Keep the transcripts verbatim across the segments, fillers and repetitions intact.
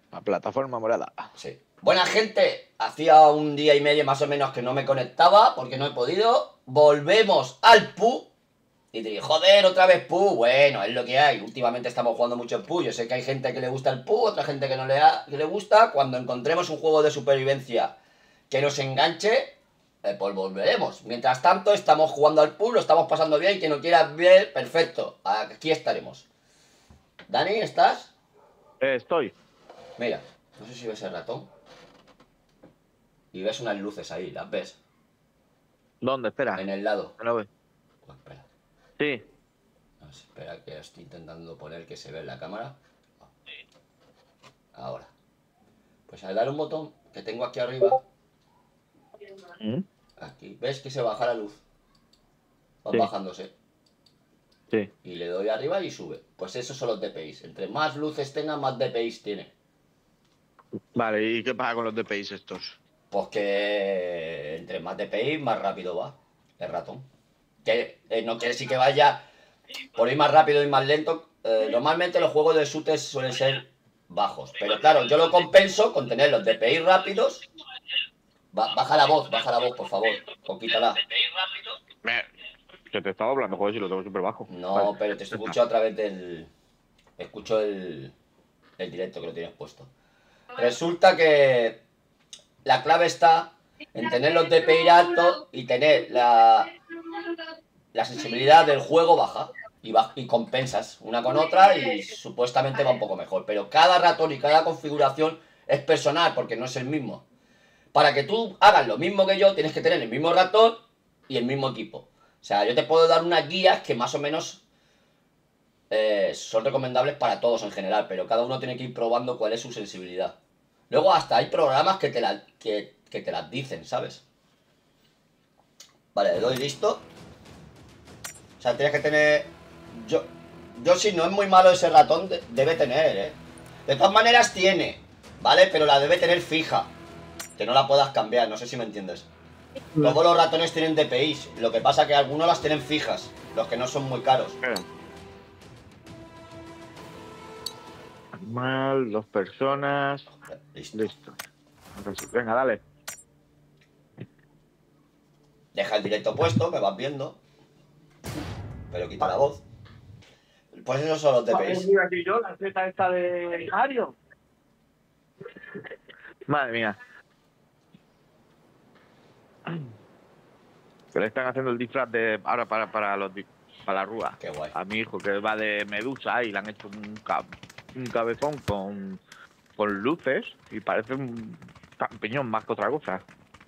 La plataforma morada. Sí. Buena gente, hacía un día y medio más o menos que no me conectaba porque no he podido. Volvemos al P U. Y te dije, joder, otra vez P U. Bueno, es lo que hay. Últimamente estamos jugando mucho en P U. Yo sé que hay gente que le gusta el P U, otra gente que no le, ha, que le gusta. Cuando encontremos un juego de supervivencia que nos enganche, eh, pues volveremos. Mientras tanto, estamos jugando al P U, lo estamos pasando bien. Quien no quiera ver, perfecto. Aquí estaremos. Dani, ¿estás? Eh, estoy. Mira, no sé si ves el ratón. Y ves unas luces ahí, ¿las ves? ¿Dónde? Espera. En el lado. No lo veo. Pues espera. Sí. No, espera que estoy intentando poner que se ve en la cámara. Ahora. Pues al dar un botón que tengo aquí arriba. ¿Mm? Aquí. ¿Ves que se baja la luz? Va Sí. bajándose. Sí. Y le doy arriba y sube. Pues esos son los D P Is. Entre más luces tenga, más D P Is tiene. Vale, ¿y qué pasa con los D P Is estos? Pues que entre más D P Is, más rápido va el ratón. Que eh, no quiere decir que vaya por ir más rápido y más lento. Eh, normalmente los juegos de shooters suelen ser bajos. Pero claro, yo lo compenso con tener los D P I rápidos. Ba baja la voz, baja la voz, por favor. O quítala. Me... Que te estaba hablando, joder, si lo tengo súper bajo. No, vale. pero te escucho a través del... Escucho el, el directo que lo tienes puesto. Resulta que la clave está en tener los D P I altos y tener la, la sensibilidad del juego baja. Y, va, y compensas una con otra y supuestamente va un poco mejor. Pero cada ratón y cada configuración es personal porque no es el mismo. Para que tú hagas lo mismo que yo, tienes que tener el mismo ratón y el mismo equipo. O sea, yo te puedo dar unas guías que más o menos eh, son recomendables para todos en general, pero cada uno tiene que ir probando cuál es su sensibilidad. Luego hasta hay programas que te, la, que, que te las dicen, ¿sabes? Vale, le doy listo. O sea, tienes que tener... Yo, yo si no es muy malo ese ratón, de, debe tener, ¿eh? De todas maneras tiene, ¿vale? Pero la debe tener fija. Que no la puedas cambiar, no sé si me entiendes. Todos los ratones tienen D P Is. Lo que pasa que algunos las tienen fijas. Los que no son muy caros. Animal, dos personas. Listo. Listo. Venga, dale. Deja el directo puesto, me vas viendo. Pero quita la voz. Pues esos son los D P Is. yo, la Z esta de Mario. Madre mía. Que le están haciendo el disfraz de ahora para, para los para la rúa. Qué guay. A mi hijo que va de Medusa y le han hecho un, cab un cabezón con, con luces y parece un champiñón más que otra cosa.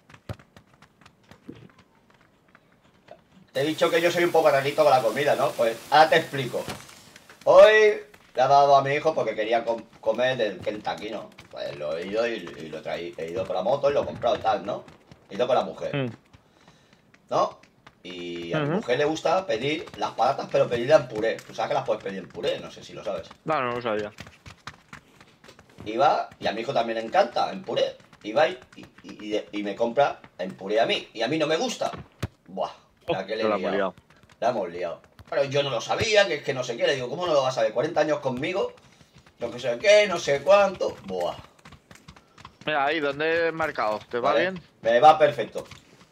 Te he dicho que yo soy un poco rarito con la comida, ¿no? Pues ahora te explico. Hoy le ha dado a mi hijo porque quería com comer del Kentucky, ¿no? Pues lo he ido y, y lo he traído. He ido con la moto y lo he comprado y tal, ¿no? He ido con la mujer. Mm. ¿No? Y a uh-huh. mi mujer le gusta pedir las patatas, pero pedirlas en puré. Tú sabes que las puedes pedir en puré, no sé si lo sabes. No, no lo sabía. Y va, y a mi hijo también le encanta, en puré. Y va y, y, y, y me compra en puré a mí. Y a mí no me gusta. Buah, la que le he la liado. hemos liado. La hemos liado. Pero yo no lo sabía, que es que no sé qué. Le digo, ¿cómo no lo vas a saber? cuarenta años conmigo, no que sé qué, no sé cuánto. Buah. Mira, ahí, ¿dónde he marcado? ¿Te va vale. bien? Me va perfecto.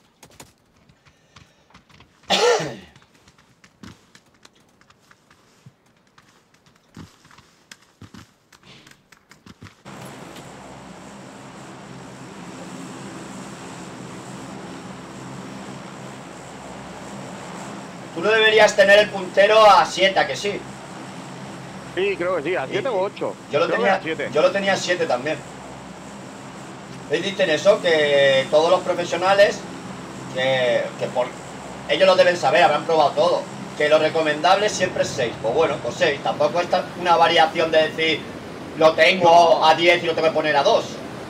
Tú no deberías tener el puntero a siete, ¿a que sí? Sí, creo que sí, a siete o ocho. Yo lo tenía a siete. Yo lo tenía a siete también. ¿Veis? Dicen eso, que todos los profesionales, que, que por ellos lo deben saber, habrán probado todo, que lo recomendable siempre es seis. Pues bueno, pues seis. Tampoco es una variación de decir, lo tengo a diez y lo tengo que poner a dos.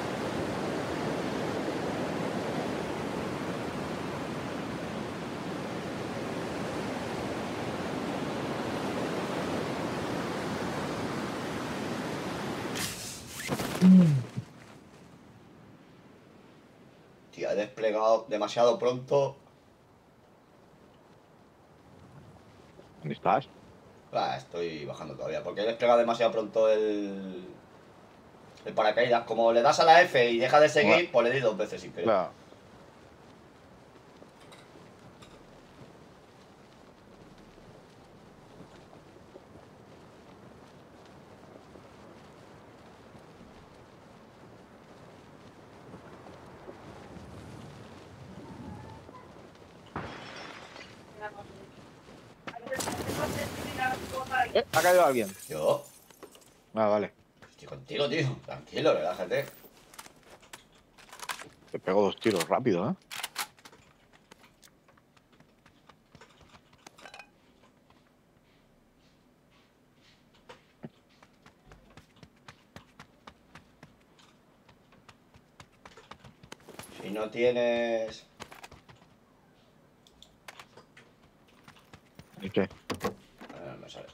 Tío, he desplegado demasiado pronto. ¿Dónde estás? Ah, estoy bajando todavía, porque he desplegado demasiado pronto el... El paracaídas. Como le das a la F y deja de seguir, Bueno. pues le di dos veces sin querer. Claro. Eh, ha caído alguien. Yo, Ah, vale. estoy contigo, tío. Tranquilo, relájate. Te pego dos tiros rápido, ¿eh? Si no tienes... ¿Y qué? Ah, no me sale.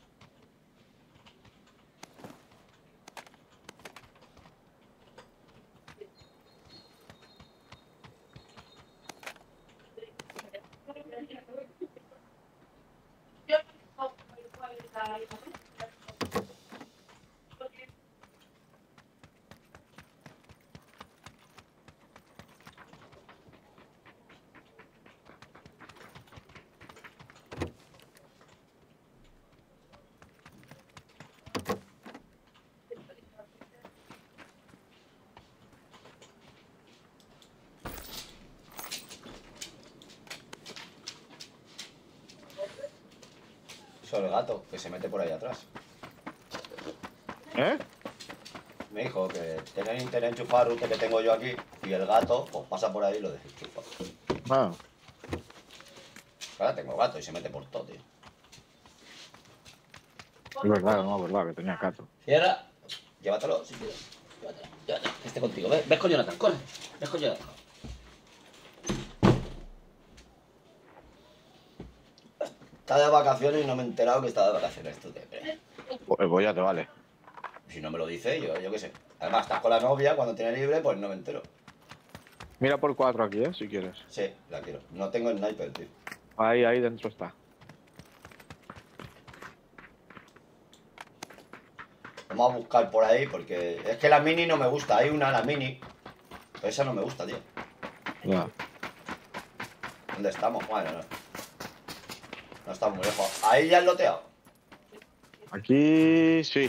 Eso es el gato, que se mete por ahí atrás. ¿Eh? Me dijo que tener internet enchufado el router que tengo yo aquí y el gato, pues pasa por ahí y lo desenchufa. Ah, Ahora tengo gato y se mete por todo, tío. es verdad, no, es verdad, que tenía gato. Cierra. Llévatelo si quieres. Llévatelo, llévatelo. Que esté contigo. Ves, ves con Jonathan, corre. Ves con Jonathan. Está de vacaciones y no me he enterado que está de vacaciones. Tú te crees. Pues pues ya te vale. Si no me lo dice, yo, yo qué sé. Además, estás con la novia, cuando tiene libre, pues no me entero. Mira por cuatro aquí, ¿eh? Si quieres. Sí, la quiero. No tengo el sniper, tío. Ahí, ahí dentro está. Vamos a buscar por ahí porque es que la mini no me gusta. Hay una, la mini. Pero esa no me gusta, tío. Ya. ¿Dónde estamos? Bueno, no. No estamos muy lejos. Ahí ya has loteado. Aquí sí.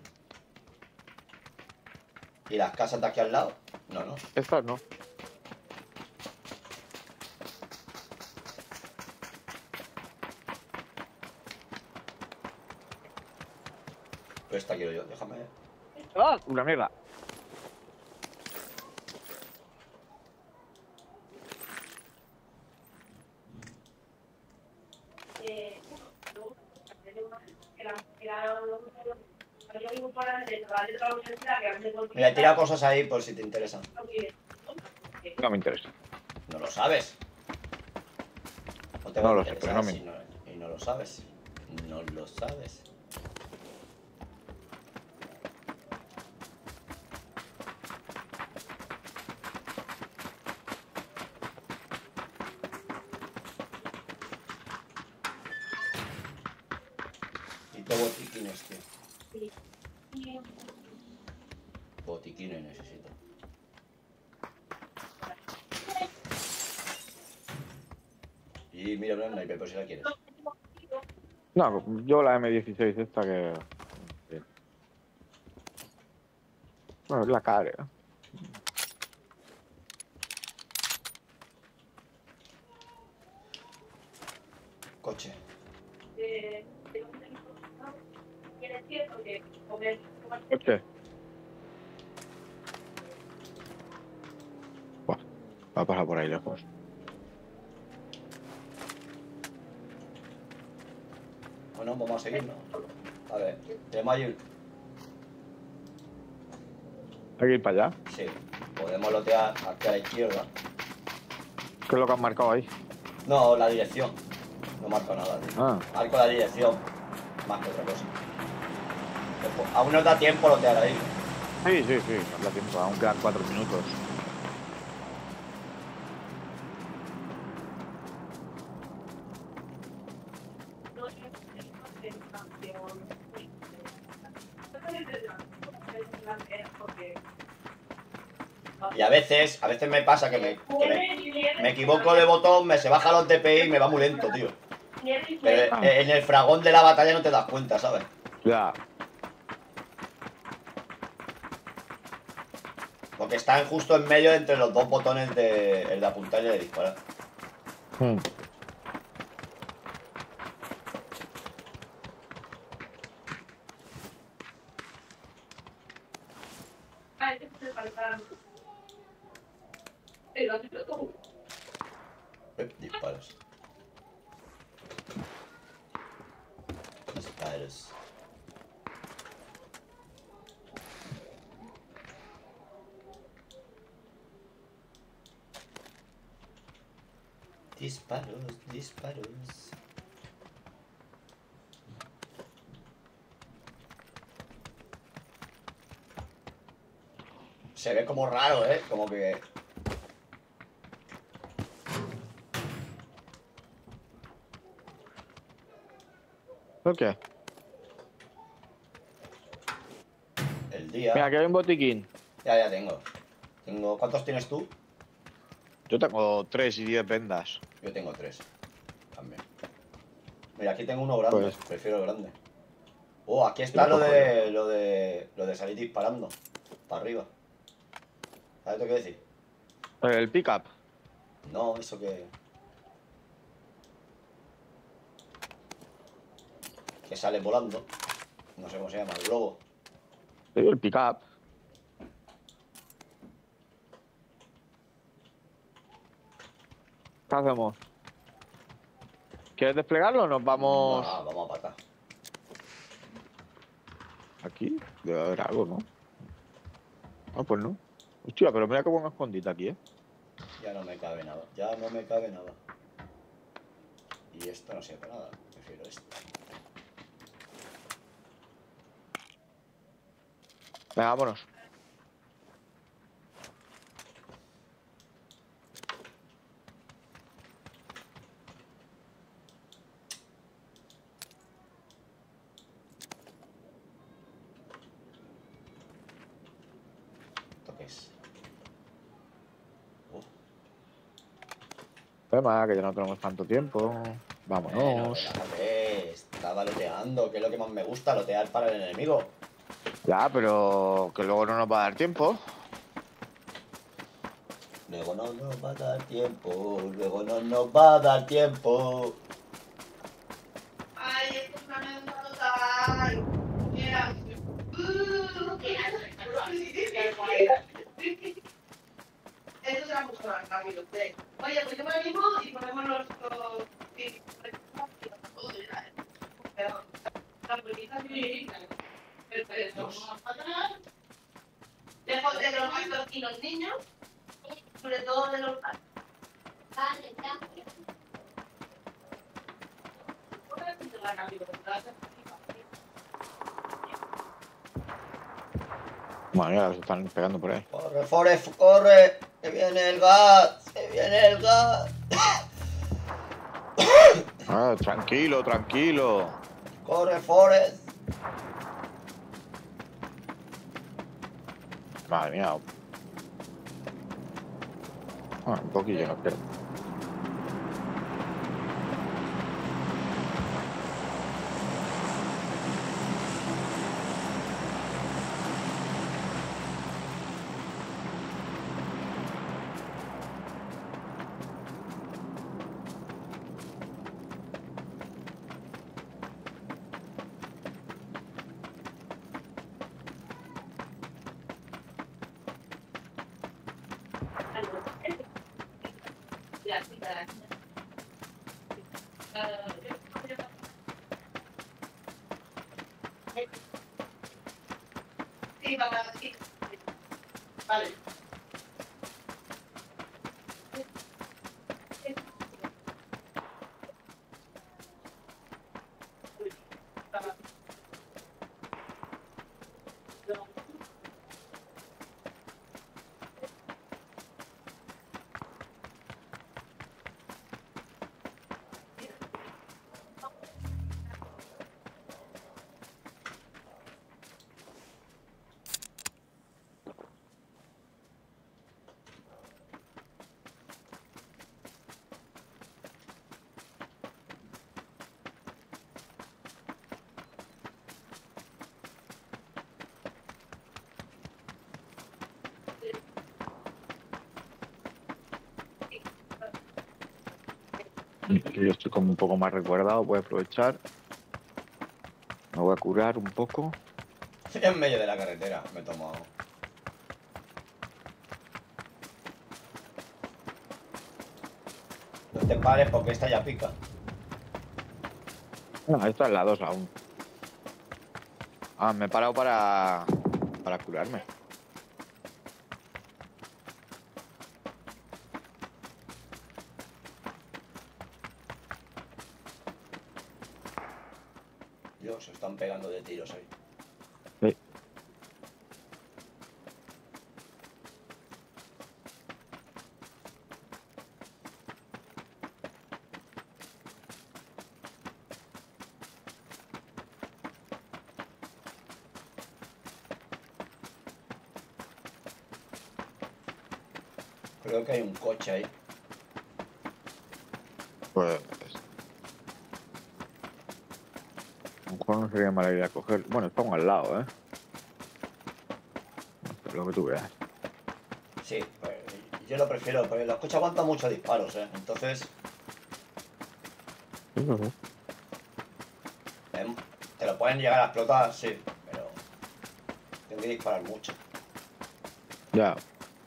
¿Y las casas de aquí al lado? No, no. Estas no. Pero esta quiero yo, déjame. ¡Ah! Una mierda. Mira, tira cosas ahí por si te interesan. No me interesa. No lo sabes. No te va No a lo sé, interesar pero no me- si no- y no lo sabes. No lo sabes. Y te botiquines, tío. Botiquines necesito. Y mira, una sniper, por si la quieres. No, yo la eme dieciséis esta que... Bueno, es la cara. ¿eh? Coche. Coche. Buah, va a pasar por ahí lejos. Bueno, vamos a seguir, ¿no? A ver, tenemos ahí... Hay que ir para allá. Sí, podemos lotear aquí a la izquierda. ¿Qué es lo que han marcado ahí? No, la dirección. No marco nada, tío. Ah, Marco la dirección, más que otra cosa. Después, aún nos da tiempo lotear ahí. sí, sí, sí, nos da tiempo. Aún quedan cuatro minutos. Y a veces, a veces me pasa que me, que me, me equivoco de botón, me se baja los D P I y me va muy lento, tío. Pero en el fragón de la batalla no te das cuenta, ¿sabes? Ya. Porque están justo en medio entre los dos botones de, el de apuntar y el de disparar. Hmm. Eh, disparos. Disparos. Disparos, disparos. Se ve como raro, ¿eh? Como que... ¿Por qué? El día... Mira, aquí hay un botiquín. Ya, ya tengo. Tengo... ¿Cuántos tienes tú? Yo tengo tres y diez vendas. Yo tengo tres. También. Mira, aquí tengo uno grande. Pues- Prefiero el grande. Oh, aquí está lo de, lo de... Lo de salir disparando. Para arriba. ¿Sabes lo que decir? El pickup. No, eso que... Que sale volando. No sé cómo se llama, el globo. Te digo el pickup. ¿Qué hacemos? ¿Quieres desplegarlo o nos vamos No, no, vamos a patar. aquí? Debe haber algo, ¿no? Ah, pues no. Hostia, pero mira qué buen escondite aquí, ¿eh? Ya no me cabe nada. Ya no me cabe nada. Y esto no sirve para nada. Prefiero esto. Venga, vámonos. ¿Esto qué es? Oh, Venga, que ya no tenemos tanto tiempo. bueno, Vámonos. relájate. Estaba loteando, que es lo que más me gusta, lotear para el enemigo. Ya, pero que luego no nos va a dar tiempo. Luego no nos va a dar tiempo, luego no nos va a dar tiempo. Ay, esto es una anécdota total. Mira. Esto será mucho más rápido. Oye, pues yo me animo y ponemos los... los... La política sí. Perfecto. Lejos de los adultos y los niños, sobre todo de los padres. Vale, gracias. Bueno, ya se están pegando por ahí. Corre, Forest, corre, que viene el gas, que viene el gas. Ah, tranquilo, tranquilo. Corre, Forest. Madre mía. Ah, un poquillo nos queda. Sí, vale, sí. Vale. Que yo estoy como un poco más recuerdado, voy a aprovechar. Me voy a curar un poco. En medio de la carretera me he tomado. No te pares porque esta ya pica. Ah, esta es la dos aún. Ah, me he parado para, para curarme. Dios, se están pegando de tiros ahí. Sí. Creo que hay un coche ahí. Pues. A lo mejor no sería mala idea coger. Bueno, estamos al lado, ¿eh? Lo que tú veas. Sí, pues yo lo prefiero, porque los coches aguantan muchos disparos, ¿eh? Entonces, Ujú. em, te lo pueden llegar a explotar, sí, pero tengo que disparar mucho. Ya.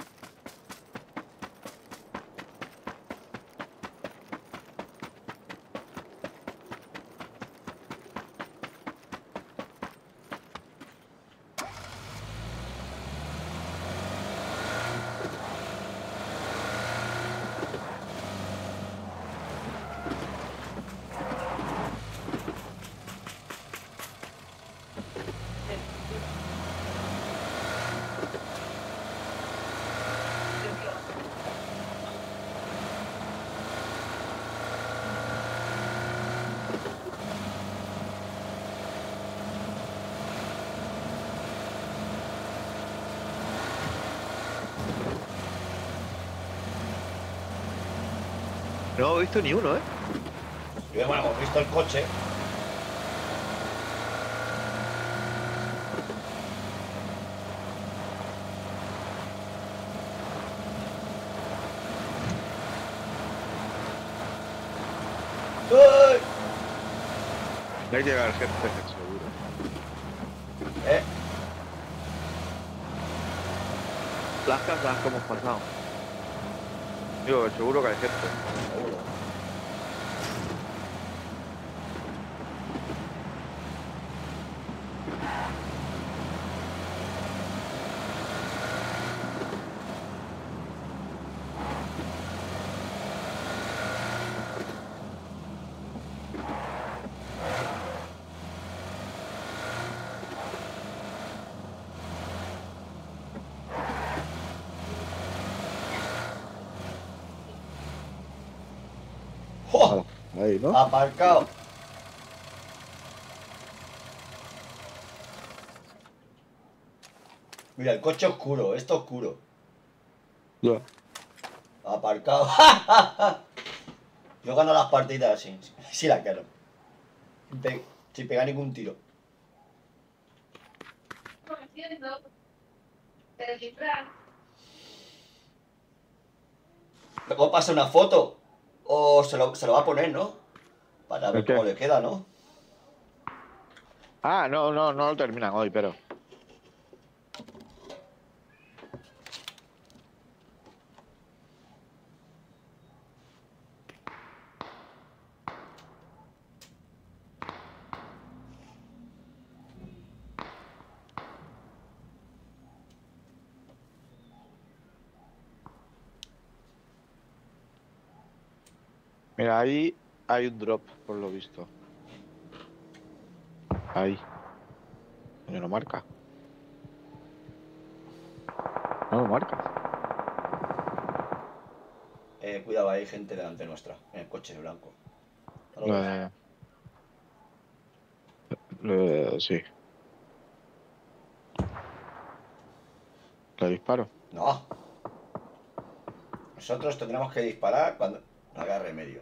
No he visto ni uno, ¿eh? Y bueno, hemos visto el coche. ¡Ay! Hay que llegar gente, seguro. ¿Eh? Las casas que hemos pasado. Digo, seguro que hay gente. Seguro. ¡Jo! Ahí, ¿no? Aparcado. Mira, el coche oscuro, esto oscuro. Ya. Aparcado. Yo gano las partidas sin, sin la quiero. Sin, pe- sin pegar ningún tiro. Haciendo el disfraz. Luego pasa una foto. O se lo, se lo va a poner, ¿no? Para ver ¿El qué? cómo le queda, ¿no? Ah, no, no, no lo terminan hoy, pero. Mira, ahí hay un drop, por lo visto. Ahí. Coño, no marca. No lo marca. Eh, cuidado, hay gente delante nuestra. En el coche blanco. ¿No lo ves? Eh, eh, sí. ¿Le disparo? No. Nosotros tendremos que disparar cuando no haya remedio.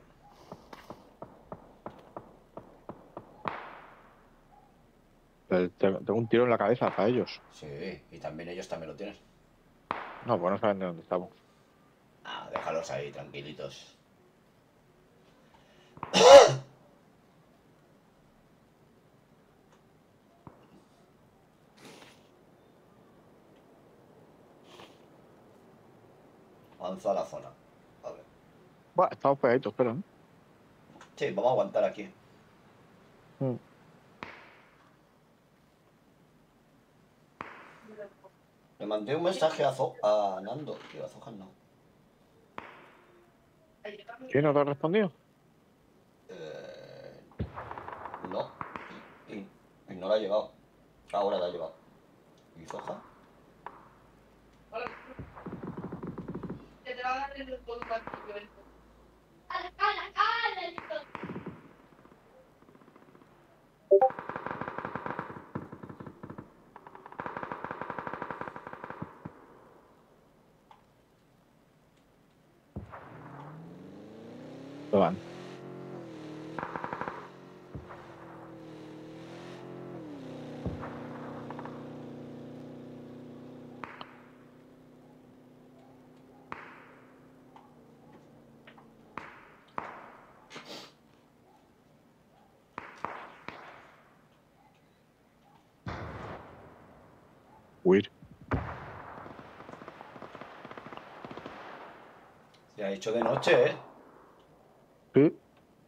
Eh, Tengo tengo un tiro en la cabeza para ellos. Sí, y también ellos también lo tienen. No, pues no saben de dónde estamos. Ah, déjalos ahí, tranquilitos. Avanza a la zona. A ver. Buah, estamos pegaditos, espera, ¿no? Sí, vamos a aguantar aquí. Mm. Le mandé un mensaje a, Zo a Nando. Tío, a Zohan no. ¿Quién no te ha respondido? Eh, no. Y, y, y no le ha llegado. Ahora le ha llegado. ¿Y Zohan? Que te va a dar el todo partido esto. ¡Ala, ala, ala! Listo. Lo van. Huir. Se ha hecho de noche, ¿eh? Sí.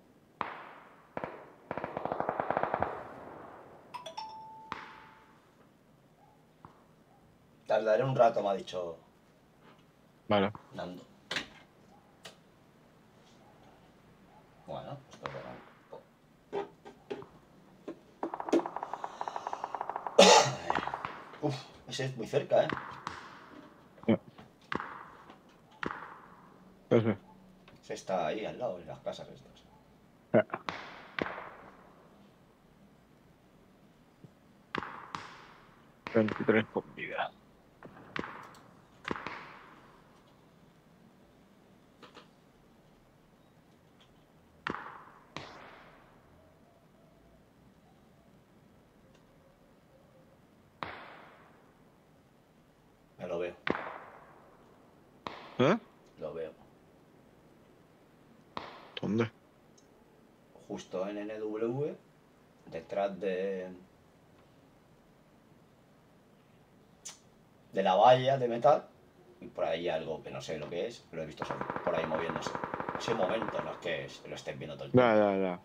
Tardaré un rato, me ha dicho Vale. Nando. Bueno, pues perdona. Uf, ese es muy cerca, ¿eh? Ese. Ese está ahí al lado, en las casas estas. Eh. veintitrés con vida. Me lo veo, ¿Eh? lo veo. ¿Dónde? Justo en N W, detrás de... de la valla de metal. Y por ahí algo que no sé lo que es, lo he visto solo, por ahí moviéndose. Ese momento no es que lo estés viendo todo el tiempo. Ya, ya, ya.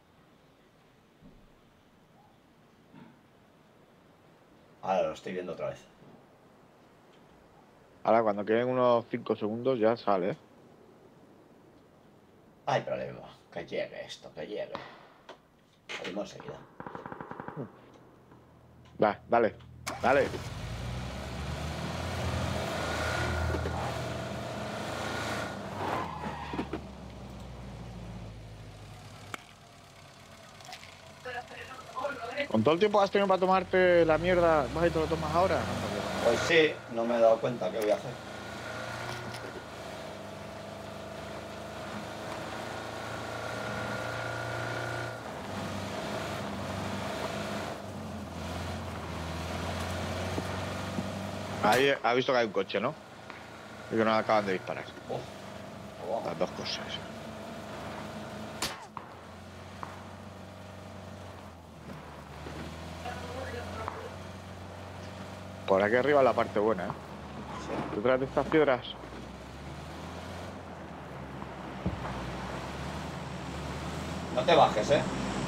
Ahora lo estoy viendo otra vez. Ahora, cuando queden unos cinco segundos, ya sale, ¿eh? Hay problema, que llegue esto, que llegue. Salimos enseguida. Va, dale. Dale. Con todo el tiempo que has tenido para tomarte la mierda, ¿vas y te lo tomas ahora? Pues sí, no me he dado cuenta qué voy a hacer. Ahí ha visto que hay un coche, ¿no? Y que nos acaban de disparar. Uf, vamos. Las dos cosas. Por aquí arriba es la parte buena, ¿eh? Sí. Detrás de estas piedras. No te bajes, ¿eh?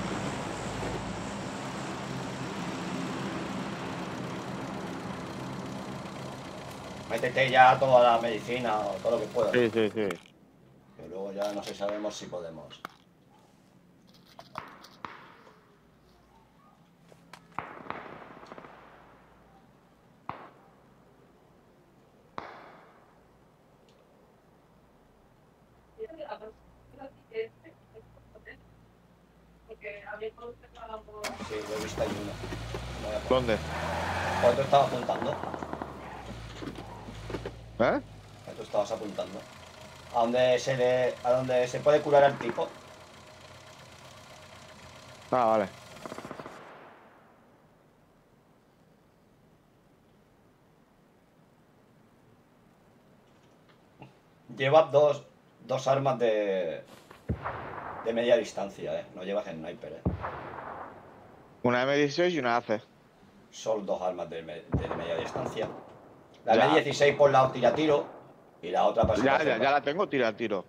Métete ya toda la medicina o todo lo que puedas. Sí, sí, sí. Que luego ya no sé, sabemos si podemos. Sí, lo he visto ahí uno. No voy a- ¿Dónde? ¿Cuál tú estabas apuntando? ¿Eh? ¿Cuál tú estabas apuntando? A donde se le, a donde se puede curar al tipo. Ah, vale. Lleva dos, dos armas de... De media distancia, ¿eh? No llevas sniper, ¿eh? Una eme dieciséis y una A C. Son dos armas de, me- de media distancia. La Ya. eme dieciséis por lado tira tiro y la otra para Ya, ya, situación ya va- la tengo, tira a tiro.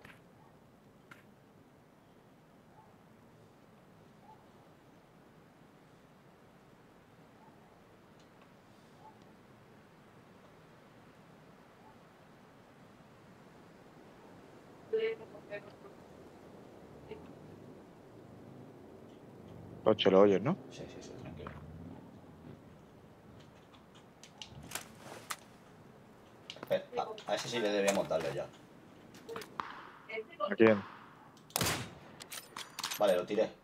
Ocho lo oyes, ¿no? Sí, sí, sí, tranquilo. Espera, a, a ese sí le debemos darle ya. ¿A quién? Vale, lo tiré.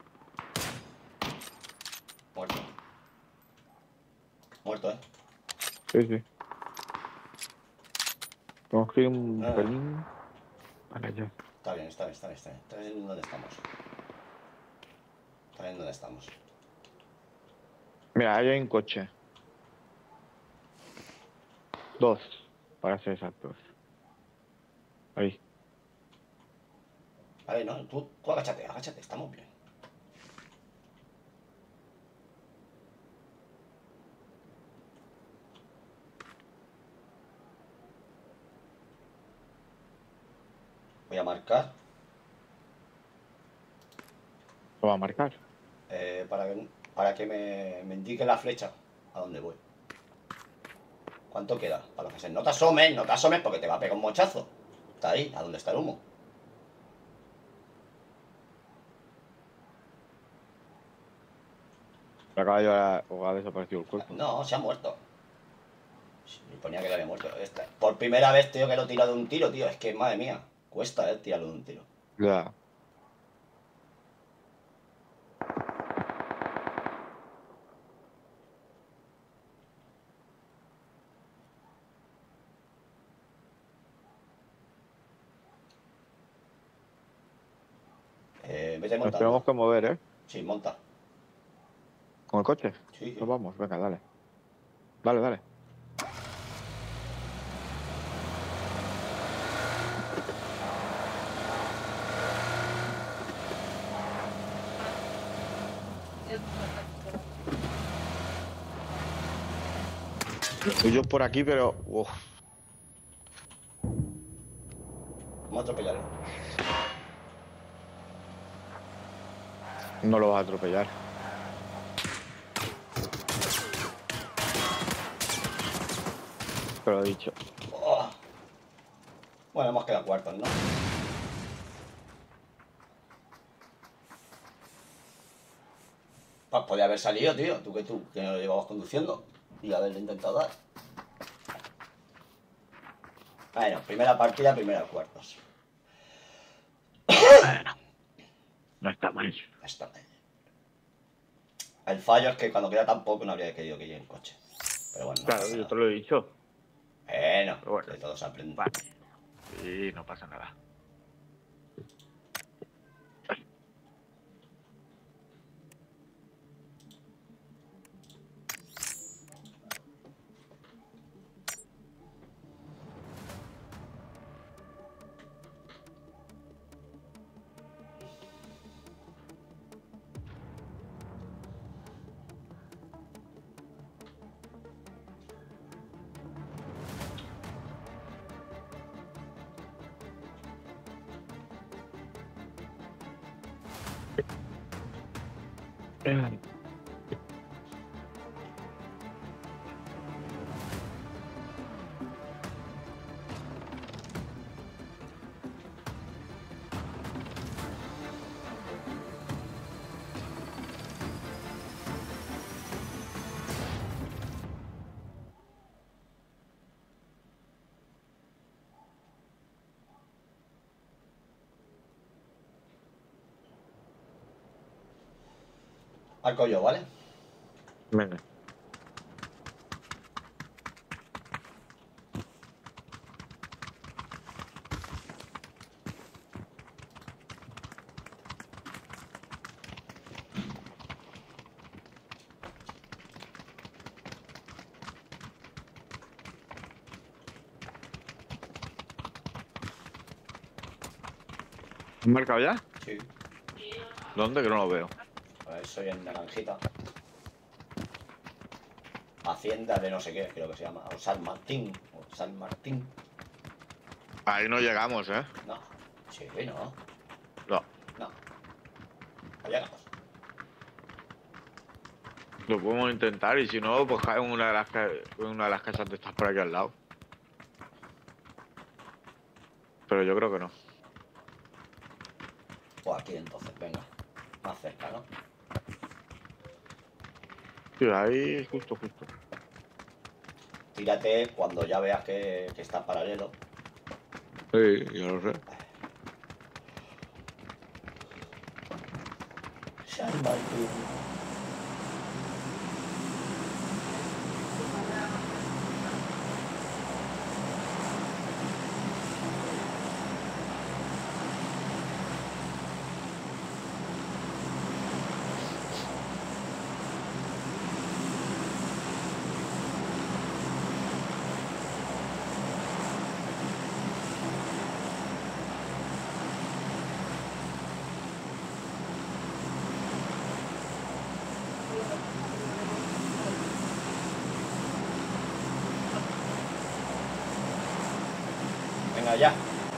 Muerto. Muerto, ¿eh? Sí, sí. Tenemos que ir un Ah. pelín para allá. Está bien, está bien, está bien, está bien. Está bien donde estamos. Está bien donde estamos. Mira, ahí hay un coche. Dos, para ser exactos. Ahí. Vale, no, tú, tú agáchate, agáchate, estamos bien. Voy a marcar Lo va a marcar. eh, para que, para que me, me indique la flecha a dónde voy. ¿Cuánto queda? Para los que se... No te asomes, no te asomes porque te va a pegar un mochazo. Está ahí, a dónde está el humo. Le acaba de llevar o ha desaparecido el cuerpo. No, se ha muerto. Sí, ponía que le había muerto. Esta- Por primera vez, tío, que lo he tirado de un tiro, tío. Es que, madre mía, cuesta, eh, tirarlo de un tiro. Ya. Eh, vete Nos montando. tenemos que mover, ¿eh? Sí, monta. ¿Con el coche? Sí, sí. Nos vamos, venga, dale. Dale, dale. Y yo por aquí, pero... Uf, Vamos a atropellarlo. no lo vas a atropellar. Te lo he dicho. Oh. Bueno, hemos quedado cuartos, ¿no? Pues podía haber salido, tío. Tú que tú, que no lo llevabas conduciendo. Y haberle intentado dar. Bueno, primera partida, primera cuartos. No está mal. Ya está. El fallo es que cuando queda tan poco no habría querido que llegue el coche. Pero bueno, no Claro, pasa yo nada. te lo he dicho. Bueno, Pero bueno. de todo se aprende. Vale. Sí, no pasa nada. Eh, Arco yo, ¿vale? Venga. ¿Has marcado ya? Sí. ¿Dónde? Que no lo veo. A ver, soy en Naranjita. Hacienda de no sé qué, creo que se llama. O San Martín. O San Martín. Ahí no llegamos, ¿eh? No. Sí, no. No. No. No llegamos. Lo podemos intentar y si no, pues cae en una de las, ca- en una de las casas de estas por aquí al lado. Pero yo creo que no. Pues aquí entonces, venga. Más cerca, ¿no? Sí, ahí justo, justo. Tírate cuando ya veas que, que está paralelo. Sí, yo lo sé. San Martín. Venga, ya.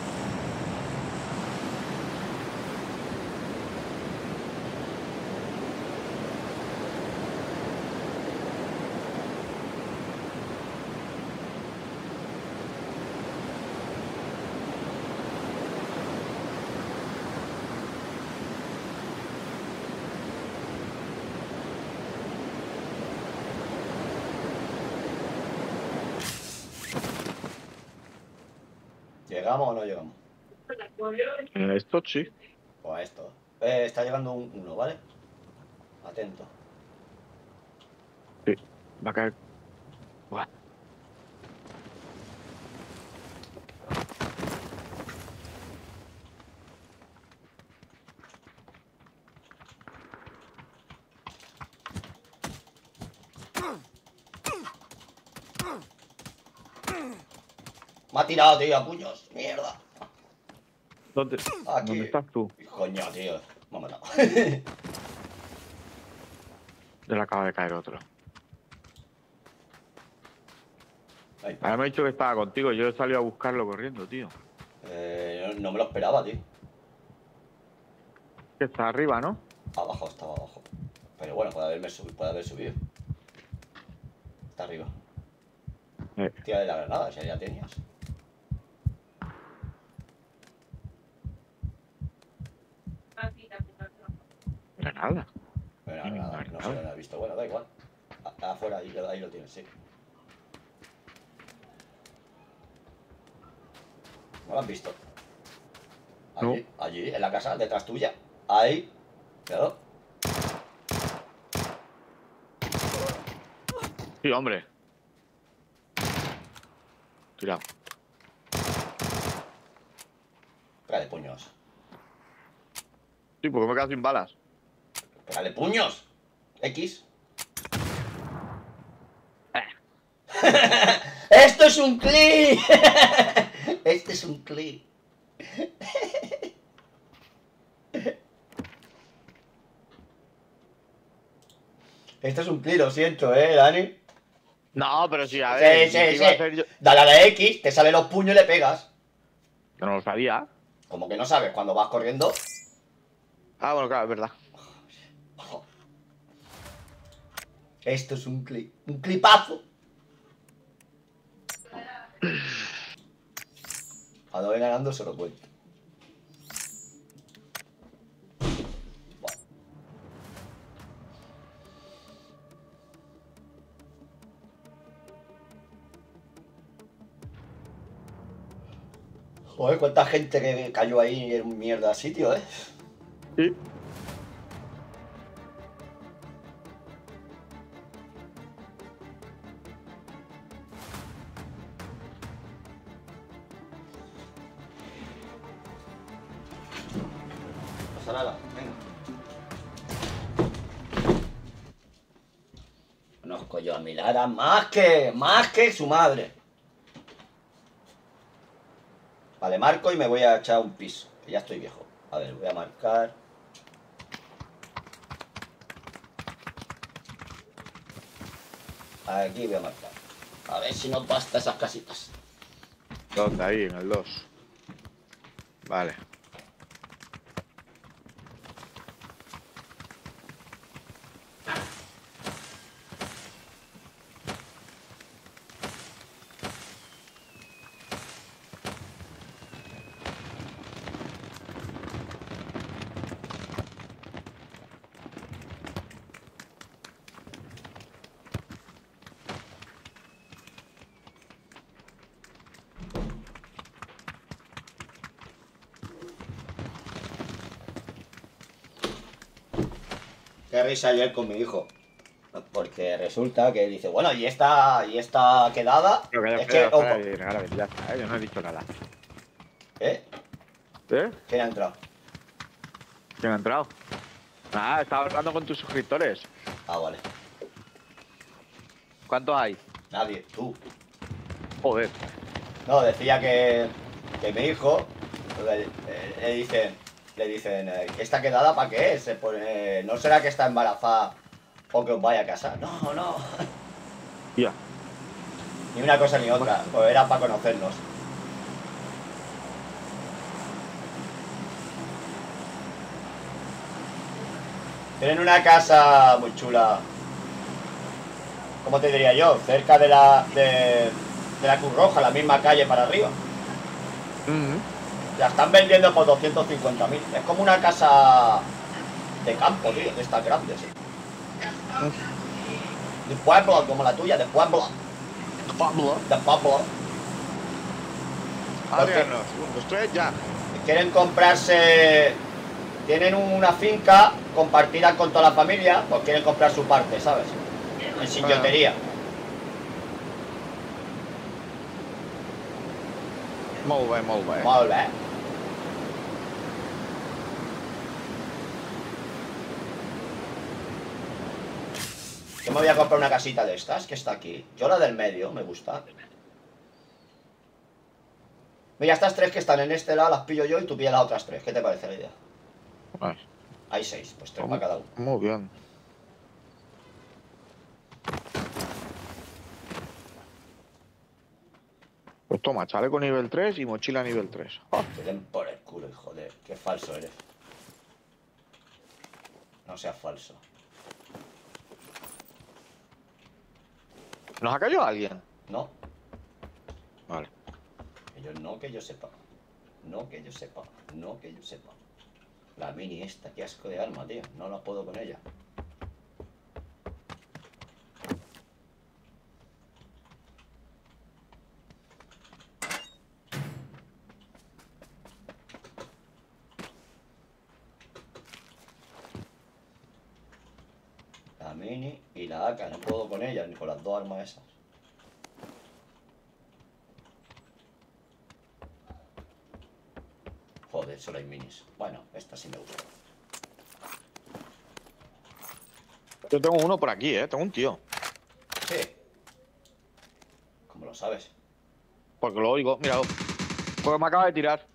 ¿Llegamos o no llegamos? En esto sí. Pues a esto. Eh, está llegando un uno, ¿vale? Atento. Sí. Va a caer. Buah. Me ha tirado, tío, a puños. Mierda. ¿Dónde, Aquí. ¿Dónde estás tú? Coño, tío. Me ha matado. Ya le acaba de caer otro. Ahí. Ahora me ha dicho que estaba contigo. Yo he salido a buscarlo corriendo, tío. Eh, no, no me lo esperaba, tío. Que está arriba, ¿no? Abajo, estaba abajo. Pero bueno, puede, haberme subi- puede haber subido. Está arriba. Eh. Tía de la granada, si ya tenías. Granada. Bueno, Tiene nada, una no sé, granada. no lo he visto. Bueno, da igual. A- afuera, ahí, ahí lo tienes, sí. ¿No lo has visto? Allí, allí, en la casa, detrás tuya. Ahí. Claro. Sí, hombre. Tirado. Pégale puños. Sí, porque me he quedado sin balas. Pégale puños. X. ¡Esto es un clip! Este es un clip. Esto es un clip, lo siento, ¿eh, Dani? No, pero sí, a Sí, ver. sí, ¿qué iba a sí. hacer yo? Dale a la X, te salen los puños y le pegas. Que no lo sabía. Como que no sabes cuando vas corriendo. Ah, bueno, claro, es verdad. Esto es un clip. Un clipazo. Cuando voy ganando se lo cuento. Bueno. Joder, cuánta gente que cayó ahí en mierda de sitio, ¿eh? Sí. No pasa nada, venga. Conozco yo a mi Lara más que, más que su madre. Vale, marco y me voy a echar un piso, que ya estoy viejo. A ver, voy a marcar. Aquí voy a marcar. A ver si nos basta esas casitas. ¿Dónde? Ahí, en el dos. Vale. Qué risa ayer con mi hijo. Porque resulta que dice, bueno, y esta, y esta quedada. Pero que ya Es que. espera, opa, espera, y regala, que ya está, ¿eh? Yo no he dicho nada. ¿Eh? ¿Eh? ¿Quién ha entrado? ¿Quién ha entrado? Ah, estaba hablando con tus suscriptores. Ah, vale. ¿Cuántos hay? Nadie, tú. Joder. No, decía que, que mi hijo le, le- le dicen, le dicen, eh, ¿esta quedada para qué es? Se pone, ¿no será que está embarazada o que os vaya a casar? No, no, Ya. ni una cosa ni otra, pues era para conocernos. Tienen una casa muy chula, ¿cómo te diría yo? Cerca de la, de, de la Cruz Roja, la misma calle para arriba. Mhm. La están vendiendo por doscientos cincuenta mil. Es como una casa de campo, tío, de estas grandes. ¿Sí? De pueblo, como la tuya, de pueblo. Pablo. De pueblo. Adriano, los tres ya. Quieren comprarse... Tienen una finca compartida con toda la familia, pues quieren comprar su parte, ¿sabes? En sillotería. Molt bé, molt bé. Molt bé. Yo me voy a comprar una casita de estas que está aquí. Yo la del medio, me gusta. Mira, estas tres que están en este lado las pillo yo y tú pillas las otras tres. ¿Qué te parece la idea? Vale. Hay seis, pues tres para cada uno. Muy bien. Pues toma, chaleco nivel tres y mochila nivel tres. Oh, Te den por el culo, hijo de... Qué falso eres. No seas falso. ¿nos ha caído alguien? No, Vale. que yo no que yo sepa. No que yo sepa. No que yo sepa. La mini esta, qué asco de arma, tío. No la puedo con ella. La mini y la A K, no puedo con ella, ni con las dos armas esas. Joder, solo hay minis. Bueno, esta sí me gusta. Yo tengo uno por aquí, ¿eh? Tengo un tío. Sí. ¿Cómo lo sabes? Porque lo oigo, míralo. Porque me acaba de tirar.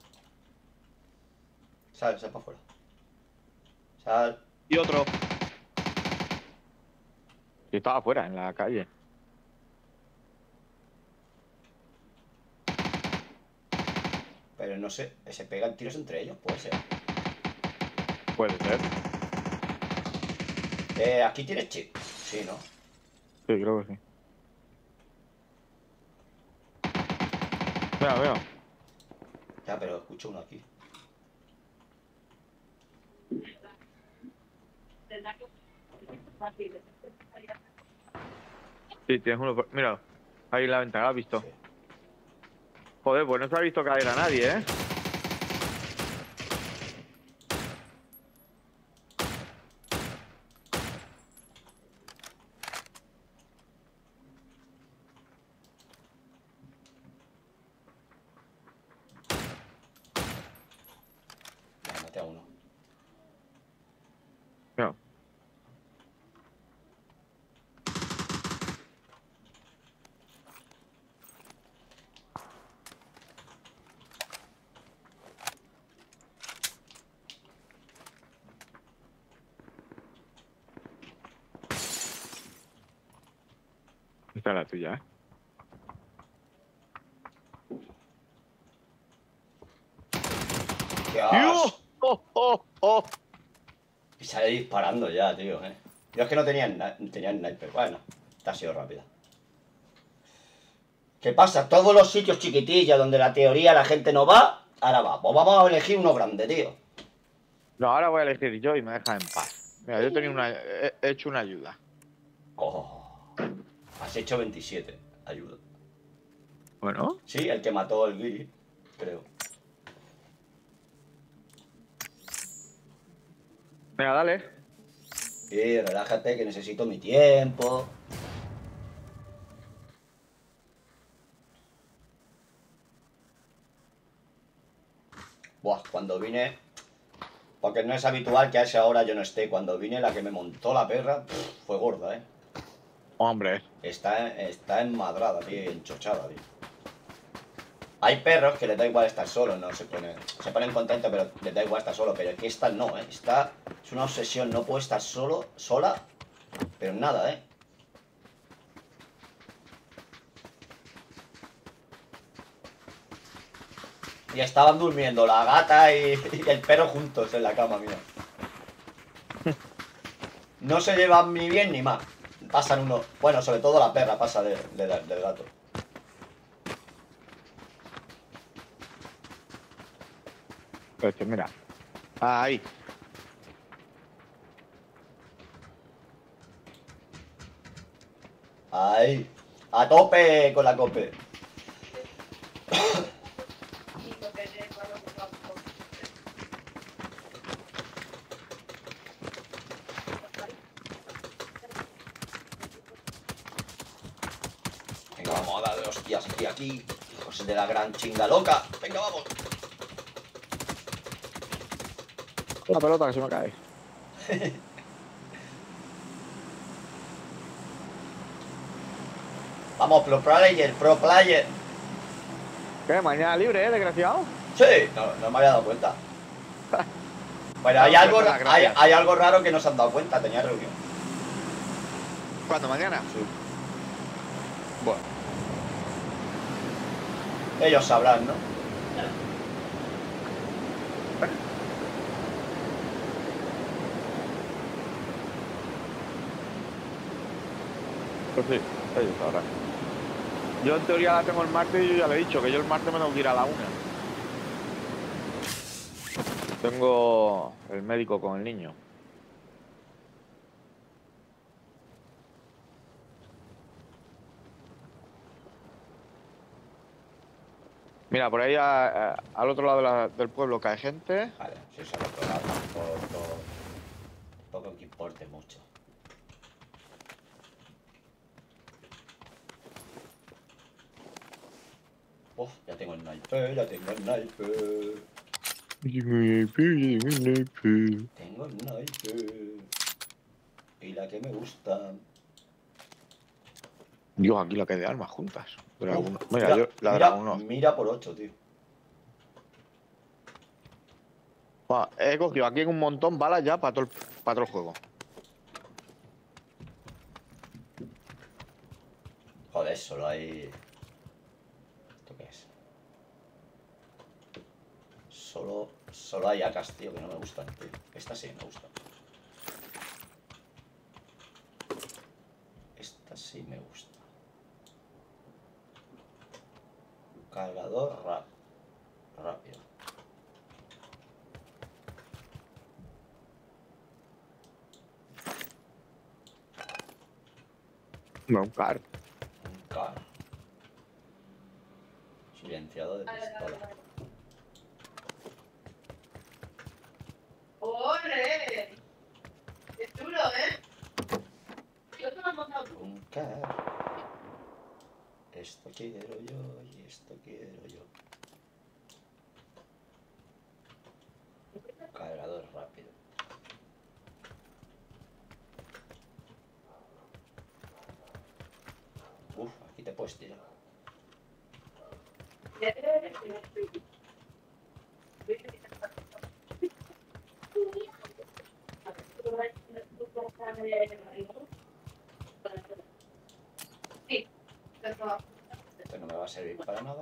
Sal, sal para afuera. Sal. Y otro. Y estaba afuera, en la calle. Pero no sé, se pegan tiros entre ellos, puede ser. Puede ser. Eh, aquí tienes chip. Sí, ¿no? Sí, creo que sí. Mira, mira. Ya, pero escucho uno aquí. Sí, tienes uno por... Mira, ahí en la ventana, ¿lo has visto? Sí. Joder, pues no se ha visto caer a nadie, ¿eh? Ya, maté a uno. Mira. Esta es la tuya, ¿eh? ¡Dios! ¡Dios! ¡Oh, oh, oh! Y sale disparando ya, tío, eh. Yo es que no tenía, na- tenía sniper. Bueno, esta ha sido rápida. ¿Qué pasa? Todos los sitios chiquitillos donde la teoría la gente no va, ahora va. Pues vamos a elegir uno grande, tío. No, ahora voy a elegir yo y me deja en paz. Mira, yo tenía una... He he hecho una ayuda. Oh, has hecho veintisiete. Ayuda. Bueno, Sí, el que mató al Guiri, creo. venga, dale. Sí, relájate que necesito mi tiempo. Buah, cuando vine... Porque no es habitual que a esa hora yo no esté. Cuando vine la que me montó la perra, pff, fue gorda, ¿eh? Hombre. Está, está enmadrada, tío, y enchochada, tío. Hay perros que les da igual estar solos, no se ponen, se ponen contentos, pero les da igual estar solo. Pero es que esta no, ¿eh? Esta es una obsesión, no puede estar solo, sola, pero nada, ¿eh? Y estaban durmiendo la gata y, y el perro juntos en la cama, mira. No se llevan ni bien ni mal. Pasan uno, bueno, sobre todo la perra pasa de, de- del gato. Pues mira. Ahí. Ahí, a tope con la cope. Venga, vamos a darle hostias aquí, aquí. Hijos de la gran chinga loca. Venga, vamos. La pelota que se me cae. Vamos, pro player, pro player. ¿Qué? Mañana libre, ¿eh, desgraciado? Sí, no, no me había dado cuenta. Bueno, hay algo, ra- hay, hay algo raro que no se han dado cuenta. Tenía reunión. ¿Cuándo? ¿Mañana? Sí. Bueno. Ellos sabrán, ¿no? Pues sí, ellos sabrán. Yo en teoría la tengo el martes y yo ya le he dicho que yo el martes me tengo que ir a la una. Tengo el médico con el niño. Mira, por ahí a- a- al otro lado de la- del pueblo que hay gente. Vale, si es al otro lado, tampoco, tampoco que importe mucho. Uf, ya tengo el sniper, ya tengo el sniper. Tengo el sniper. Y la que me gusta. Dios, aquí la que hay de armas juntas. Dragón. Uf, Mira, yo la mira, Dragón no. mira por ocho, tío. Buah, he cogido aquí un montón balas ya para todo, el, para todo el juego. Joder, solo hay... ¿Esto qué es? Solo, solo hay A Ks, tío, que no me gustan, tío. Esta sí me gusta. Esta sí me gusta. Cargador rap rápido. No, un car. Un car. Silenciado de pistola. ¡Ole! Es duro, ¿eh? Yo te lo he montado. Un car. Esto quiero yo y esto quiero yo. Cargador rápido. Uf, aquí te puedes tirar. Sí. Esto no me va a servir para nada.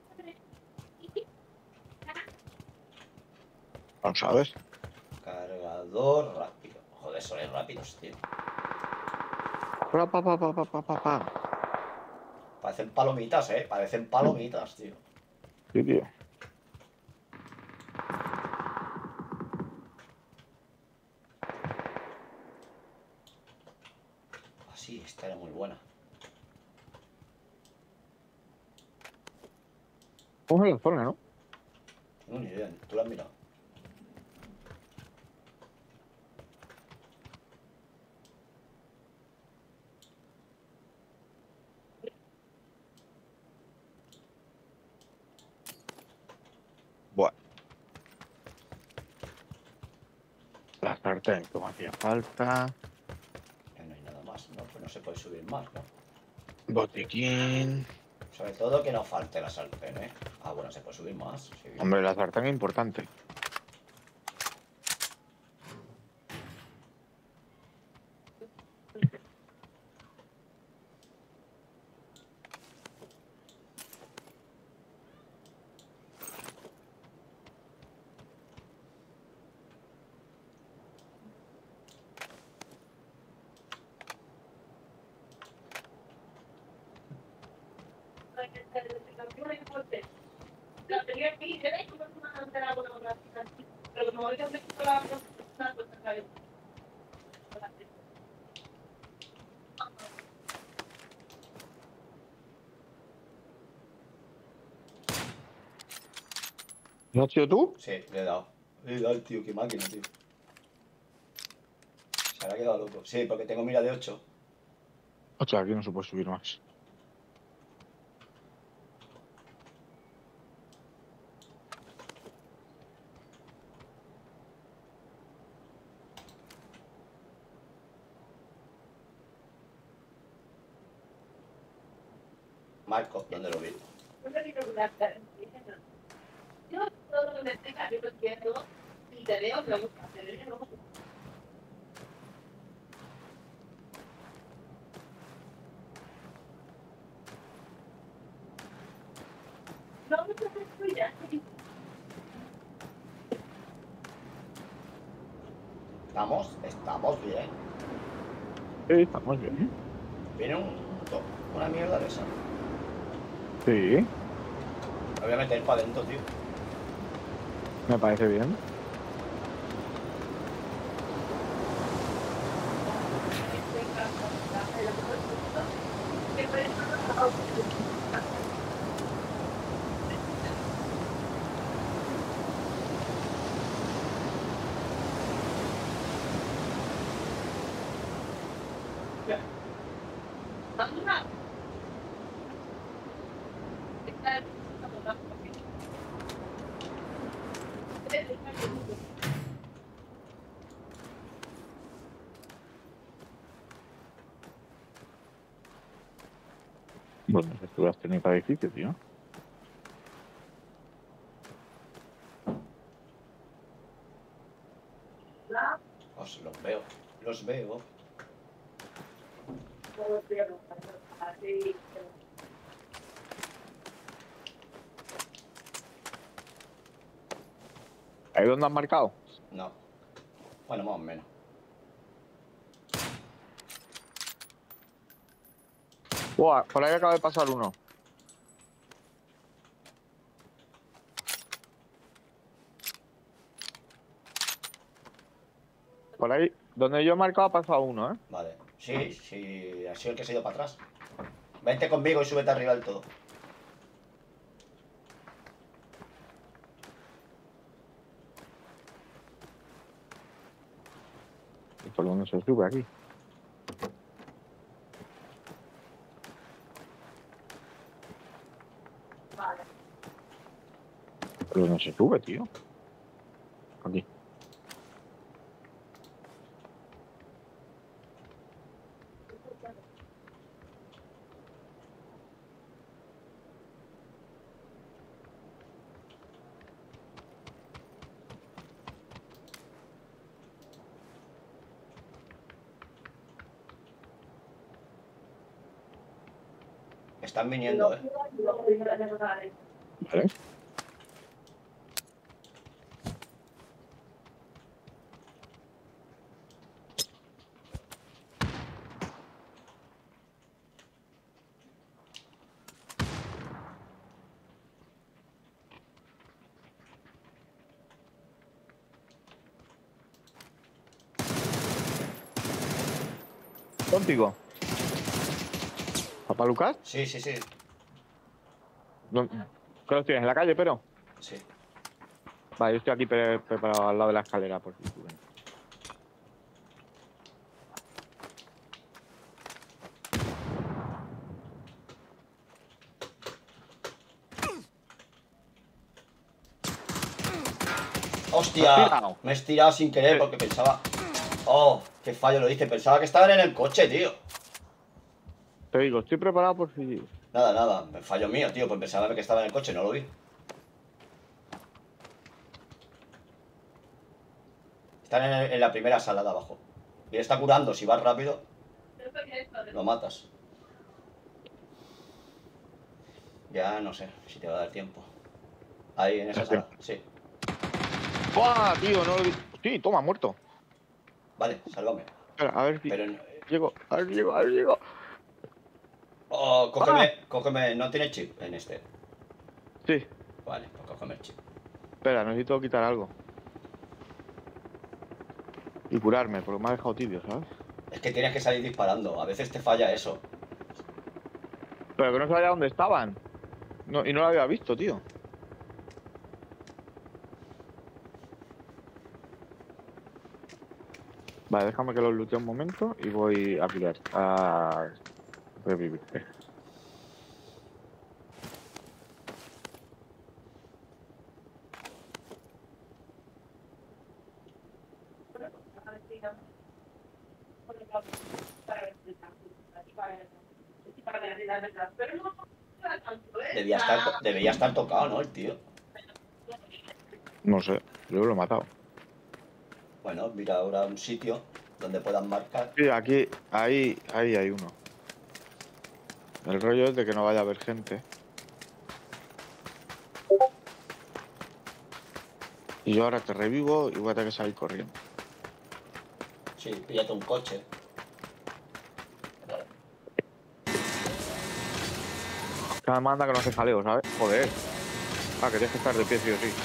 ¿No sabes? Cargador rápido. Joder, son rápidos, tío. Pa, pa, pa, pa, pa, pa, pa, pa. Parecen palomitas, eh. Parecen palomitas, tío. Sí, tío. Así, esta era muy buena. ¿Cómo es la zona, no? No, ni idea. Tú la has mirado. Buah. La sartén, como hacía falta. Ya no hay nada más, ¿no? Pues no se puede subir más, ¿no? Botiquín. Sobre todo que no falte la sartén, ¿eh? Ah, bueno, se puede subir más. Sí. Hombre, la sartén es importante. ¿No has sido tú? Sí, le he dado. Le he dado al tío, qué máquina, tío. Se habrá quedado loco. Sí, porque tengo mira de ocho. O sea, aquí no se puede subir más. Marco, ¿dónde lo vi? Yo todo lo que me explica, yo lo entiendo y te veo, me gusta, te veo, no. No, no te tuya. ¿Estamos? Estamos bien. Sí, estamos bien. Viene un... una mierda de esa. Sí, Me voy a meter para adentro, tío. me parece bien. Bueno, esto vas a tener para edificio, tío. Os los veo. Los veo. ¿Ahí dónde has marcado? No. Bueno, más o menos. Buah, por ahí acaba de pasar uno. Por ahí, donde yo he marcado ha pasado uno, ¿eh? Vale. Sí, sí. Ha sido el que se ha ido para atrás. Vente conmigo y súbete arriba del todo. ¿Y por dónde se sube aquí? ¿Por dónde se sube, tío? Aquí. están viniendo, eh. Vale. Contigo. ¿Papá Lucas? Sí, sí, sí. No, ¿qué los tienes? ¿En la calle, pero? Sí. Vale, yo estoy aquí pre- preparado al lado de la escalera, por si suben. ¿Has ¡Hostia! tirado? Me he estirado sin querer porque pensaba... ¡Oh! ¡Qué fallo lo hice! Pensaba que estaban en el coche, tío. Te digo, estoy preparado por si... Nada, nada. Fallo mío, tío. Pues pensaba que estaba en el coche, no lo vi. Están en, el- en la primera sala de abajo. Y está curando. Si vas rápido, lo matas. Ya no sé si te va a dar tiempo. Ahí, en esa ¿Ah, sí? sala. Sí. ¡Buah, tío! No lo vi. Sí, toma, muerto. Vale, sálvame. Espera, a ver si... Pero... Llego, a ver si llego, a ver si llego. Oh, cógeme, cógeme. ¿No tiene chip en este? Sí. Vale, pues cógeme el chip. Espera, necesito quitar algo. Y curarme, porque me ha dejado tibio, ¿sabes? Es que tienes que salir disparando. A veces te falla eso. Pero que no sabía dónde estaban. No, y no lo había visto, tío. Vale, déjame que los lutee un momento y voy a pillar. A revivir. Debía estar, to- debería estar tocado, ¿no? El tío. No sé, yo lo he matado. Bueno, mira ahora un sitio donde puedan marcar. Sí, aquí, ahí, ahí hay uno. El rollo es de que no vaya a haber gente. Y yo ahora te revivo y voy a tener que salir corriendo. Sí, píllate un coche. Cada vez manda que no hace jaleo, ¿sabes? Joder. Ah, que tienes que estar de pie, sí o sí.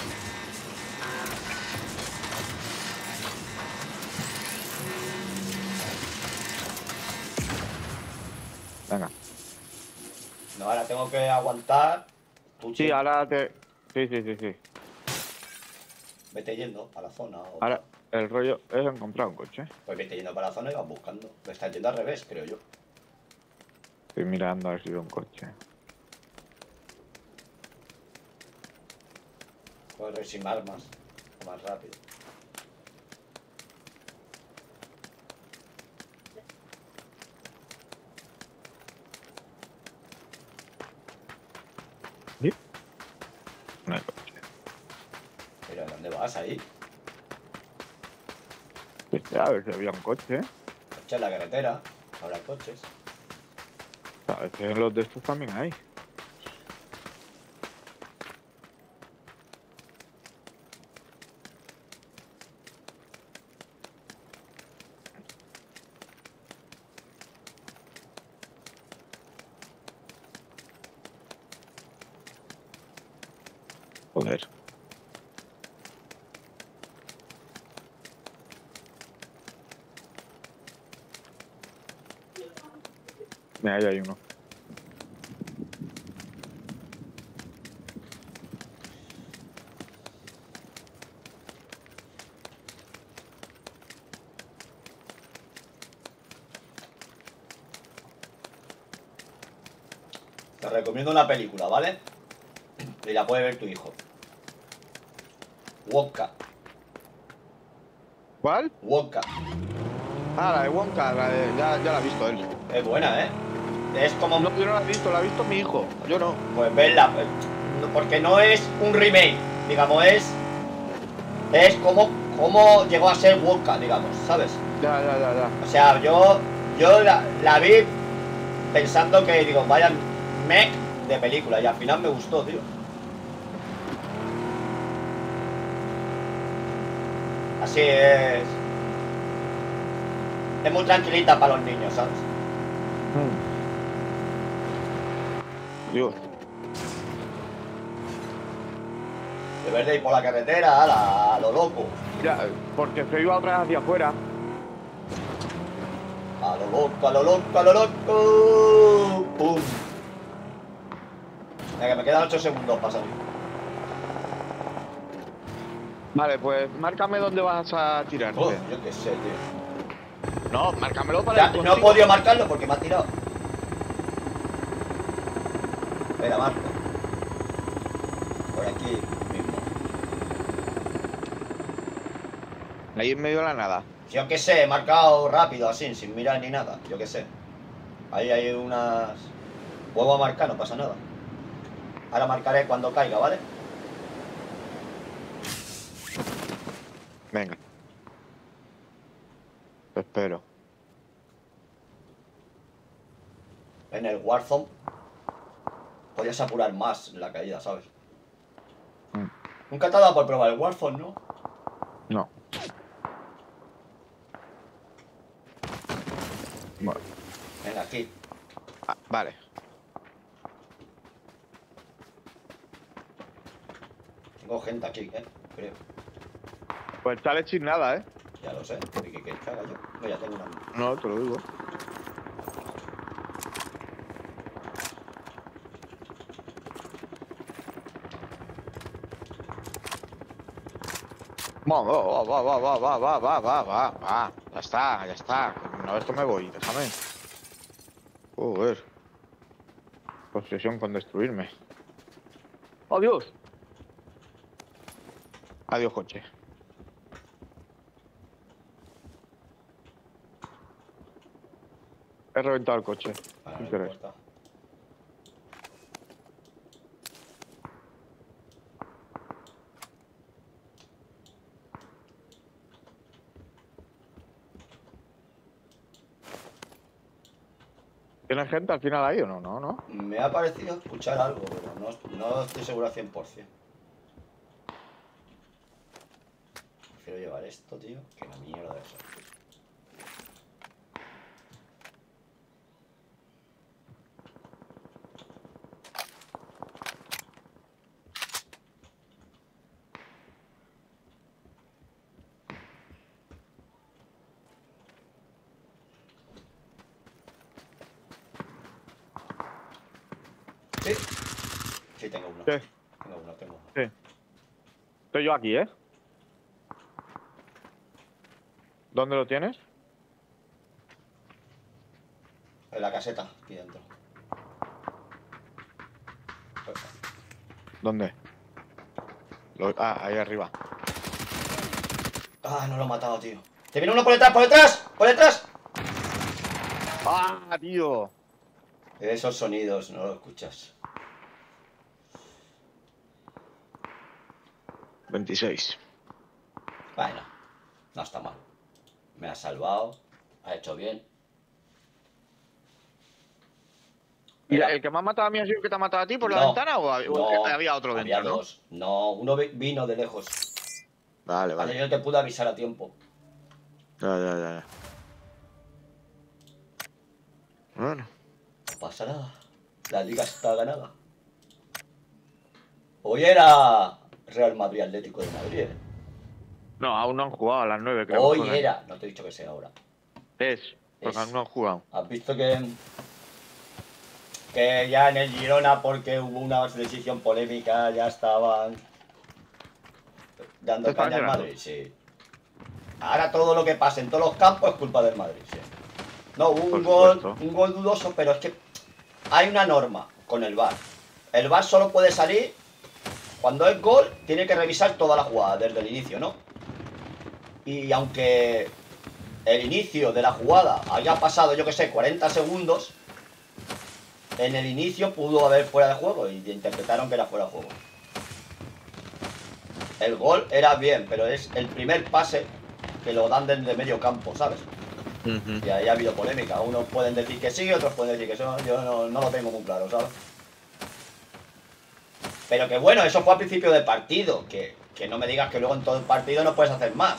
Venga. No, ahora tengo que aguantar. Tú Sí, sí, ahora te... Sí, sí, sí, sí. vete yendo para la zona. O... Ahora, el rollo es encontrar un coche. Pues vete yendo para la zona y vas buscando. Me estás yendo al revés, creo yo. Estoy mirando a ver si veo un coche. Corre sin armas. Más rápido. ¿Sí? No hay coche. Pero ¿dónde vas ahí? Pues, a ver si había un coche, ¿eh? Coche en la carretera. Habrá coches. Sabes que en los de estos también hay. Joder. Mira, ahí hay uno. Te recomiendo una película, ¿vale? Y la puede ver tu hijo. Wonka. ¿Cuál? Wonka. Ah, la de Wonka, la de... ya, ya la ha visto él. Es buena, ¿eh? Es como... No, yo no la he visto, la ha visto mi hijo. Yo no. Pues verla, pues, porque no es un remake, digamos, es... Es como, como llegó a ser Wonka, digamos, ¿sabes? Ya, ya, ya, ya. O sea, yo, yo la, la vi pensando que, digo, vaya meh de película y al final me gustó, tío. Así es. Es muy tranquilita para los niños, ¿sabes? Mm. Dios. De verde y por la carretera, a, la, a lo loco. Ya, porque se iba otra vez hacia afuera. A lo loco, a lo loco, a lo loco. ¡Pum! Venga, que me quedan ocho segundos para salir. Vale, pues márcame dónde vas a tirar. Oh, yo qué sé, tío. No, márcamelo para Ya, ir no he contigo. podido marcarlo porque me ha tirado. Espera, marco. Por aquí mismo. Ahí en medio de la nada. Yo qué sé, he marcado rápido, así, sin mirar ni nada. Yo qué sé. Ahí hay unas... Vuelvo a marcar, no pasa nada. Ahora marcaré cuando caiga, ¿vale? Venga. Te espero. En el Warzone podías apurar más la caída, ¿sabes? Mm. Nunca te ha dado por probar el Warzone, ¿no? No. Bueno. Venga, aquí. Ah, vale. Tengo gente aquí, ¿eh? Creo. Pues sale sin nada, ¿eh? Ya lo sé. ¿Qué qué quieres que haga yo? No, ya tengo una... No, te lo digo. Va, va, va, va, va, va, va, va, va, va, va. Ya está, ya está. Una vez que me voy, déjame. Joder. Obsesión con destruirme. ¡Adiós! Adiós, coche. He reventado el coche. Ah, sin no querer. importa. ¿Tienes gente al final ahí o no? No, no. Me ha parecido escuchar algo, pero no, no estoy seguro al cien por cien. Prefiero llevar esto, tío, que la mierda de eso. Sí, sí, tengo uno. ¿Qué? Tengo uno, tengo uno. Sí. Estoy yo aquí, ¿eh? ¿Dónde lo tienes? En la caseta, aquí dentro. ¿Dónde? Lo- Ah, ahí arriba. Ah, no lo he matado, tío. ¡Te viene uno por detrás, por detrás! ¡Por detrás! ¡Ah, tío! Esos sonidos no los escuchas. veintiséis. Bueno, no está mal. Me ha salvado, ha hecho bien. ¿Y Mira. el que me ha matado a mí ha sido el que te ha matado a ti por la No, ventana o había, o no, que había otro había dentro? dos. No, uno vi- vino de lejos. Vale, Vale, vale. yo no te pude avisar a tiempo. Ya, ya, ya. Bueno. No pasa nada. La liga está ganada. Hoy era Real Madrid Atlético de Madrid, ¿eh? No, aún no han jugado a las nueve, creo. Hoy que juegan. era. No te he dicho que sea ahora. Es, porque Es. aún no han jugado. ¿Has visto que... que ya en el Girona, porque hubo una decisión polémica, ya estaban dando ¿Te están caña al llorando? Madrid? Sí. Ahora todo lo que pasa en todos los campos es culpa del Madrid, sí. No, hubo un Por gol, supuesto. un gol dudoso, pero es que hay una norma con el V A R. El V A R solo puede salir cuando es gol, tiene que revisar toda la jugada desde el inicio, ¿no? Y aunque el inicio de la jugada haya pasado, yo que sé, cuarenta segundos, en el inicio pudo haber fuera de juego y interpretaron que era fuera de juego. El gol era bien, pero es el primer pase que lo dan desde medio campo, ¿sabes? Ujú. Y ahí ha habido polémica. Unos pueden decir que sí, otros pueden decir que no. Yo no, no lo tengo muy claro, ¿sabes? Pero que bueno, eso fue al principio del partido. Que, que no me digas que luego en todo el partido no puedes hacer más.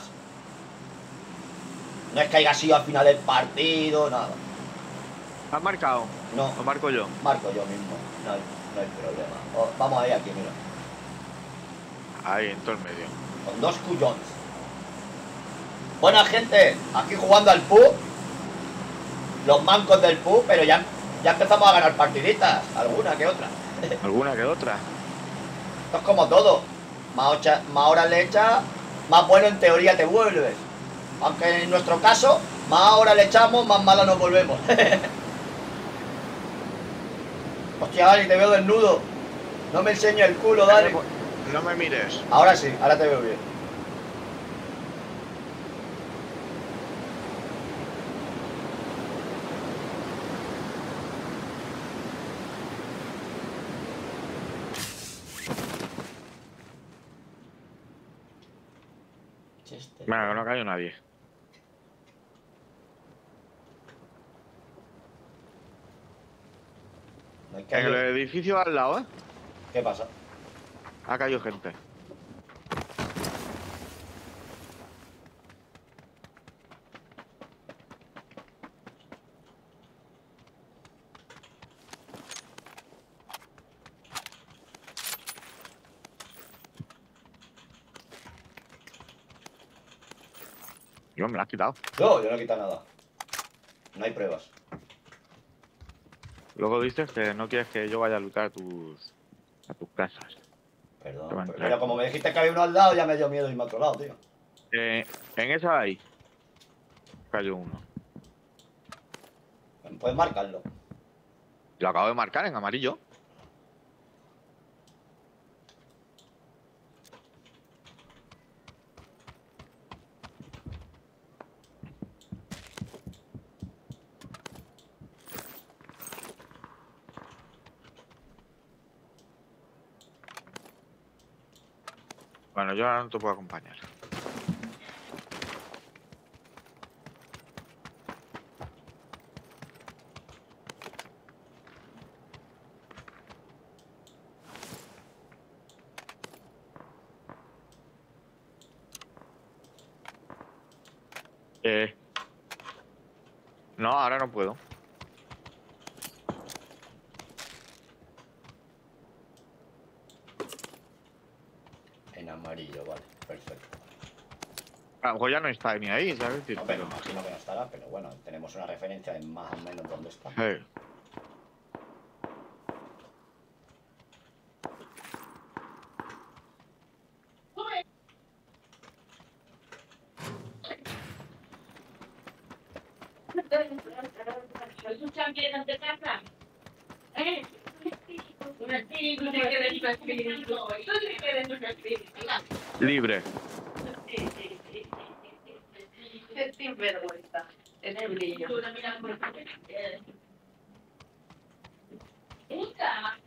No es que haya sido al final del partido, nada. ¿Has marcado? No. Lo marco yo. Marco yo mismo. No hay, no hay problema. Oh, vamos ahí, aquí, mira. Ahí, en todo el medio. Con dos cuyons. Buena gente, aquí jugando al P U. Los mancos del P U, pero ya, ya empezamos a ganar partiditas. Alguna que otra. ¿Alguna que otra? Esto es como todo. Más, ocha, más horas le echas, más bueno en teoría te vuelves. Aunque en nuestro caso, más horas le echamos, más malos nos volvemos. Hostia, Dani, te veo desnudo. No me enseño el culo, Dani. No me mires. Ahora sí, ahora te veo bien. Chester. Bueno, no cayó nadie. No hay En calle. el edificio al lado, ¿eh? ¿Qué pasa? Ha caído gente. Yo me la has quitado. No, yo no he quitado nada. No hay pruebas. Luego dices que no quieres que yo vaya a luchar a tus, a tus casas. Perdón. Te va a Pero, entrar. pero como me dijiste que había uno al lado, ya me dio miedo irme a otro lado, tío. Eh, en esa de ahí cayó uno. Puedes marcarlo. Lo acabo de marcar en amarillo. Bueno, yo ahora no te puedo acompañar. Eh, no, ahora no puedo. En amarillo, vale. Perfecto. A lo mejor ya no está ni ahí, ¿sabes? No, pero Pero, imagino que no estará, pero bueno, tenemos una referencia de más o menos dónde está. eh, ¿Escuchan bien ante casa? ¿Eh? Un espíritu se queda en tu espíritu. Tú te quedas en tu espíritu. libre. Sí, sí, sí, sí, sí. Es sinvergüenza. Es el brillo. Tú no miras por qué. Esta.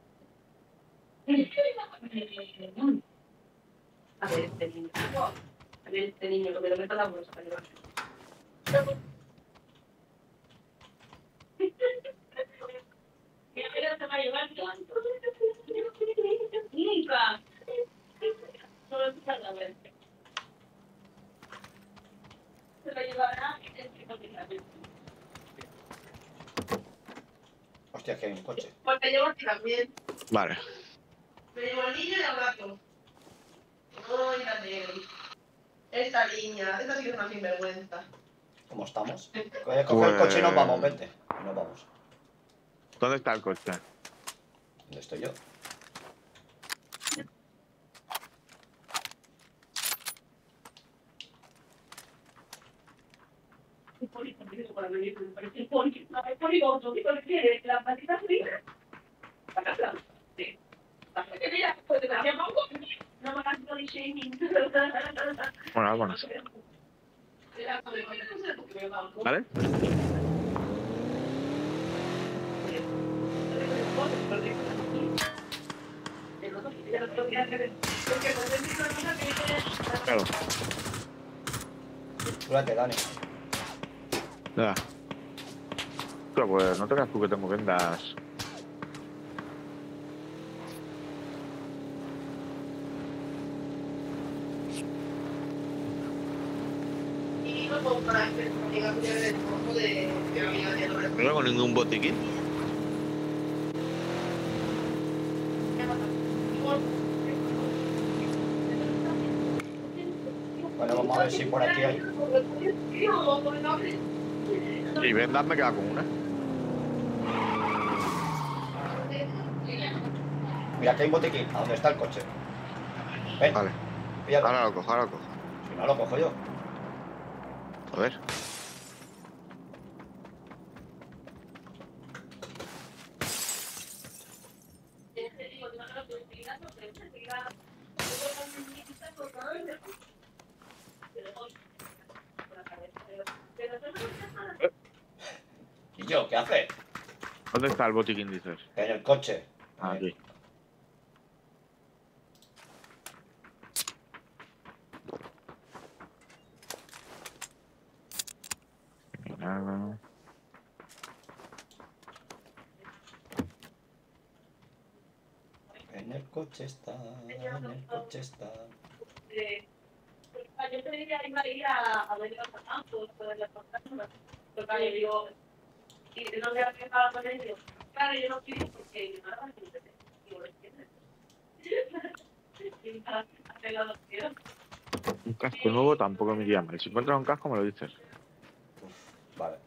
A ver, este niño. A ver, este niño, lo que le meto la bolsa para llevar. Mira, se va a llevar tanto. Nunca. Solo escuchar la vez. Se lo llevará en psicoterapia. Hostia, es que hay un coche. Pues te llevo a ti también. Vale. Me llevo al niño y al gato. Ay, la negri. Esta niña, esta sí que es una sinvergüenza. ¿Cómo estamos? Coge coge el coche y nos vamos, vente. Y nos vamos. ¿Dónde está el coche? ¿Dónde estoy yo? El poli también es para venir, me parece el poli. No, el poli otro, ¿qué poli quiere? ¿Las patitas frías? ¿La casa? Sí. ¿Hasta que mira? Pues te la llamo. No me hagas body shaming. Bueno, vámonos. ¿Vale? Claro. Cúrate, Dani. Ya. Pero pues no te creas tú que tengo vendas. No tengo ningún botiquín. Bueno, vamos a ver si por aquí hay. Y vendas me queda con una. Mira, aquí hay un botiquín. ¿A dónde está el coche? Ven, Vale. píllalo. Ahora lo cojo, ahora lo cojo. Si no, lo cojo yo. A ver. ¿Y yo? ¿Qué hace? ¿Dónde está el botiquín, dices? En el coche. Aquí. Nada. En el coche está, en el coche está. Yo te diría ir a, a ver los campos, poder las cosas, porque yo digo, y no sé a qué estaba con ellos. Claro, yo no quiero porque yo no era muy interesante. Digo, ¿lo entiendes? Y para hacer la adopción. Un casco nuevo tampoco me iría mal. Si encuentras un casco, me lo dices. Uf, vale.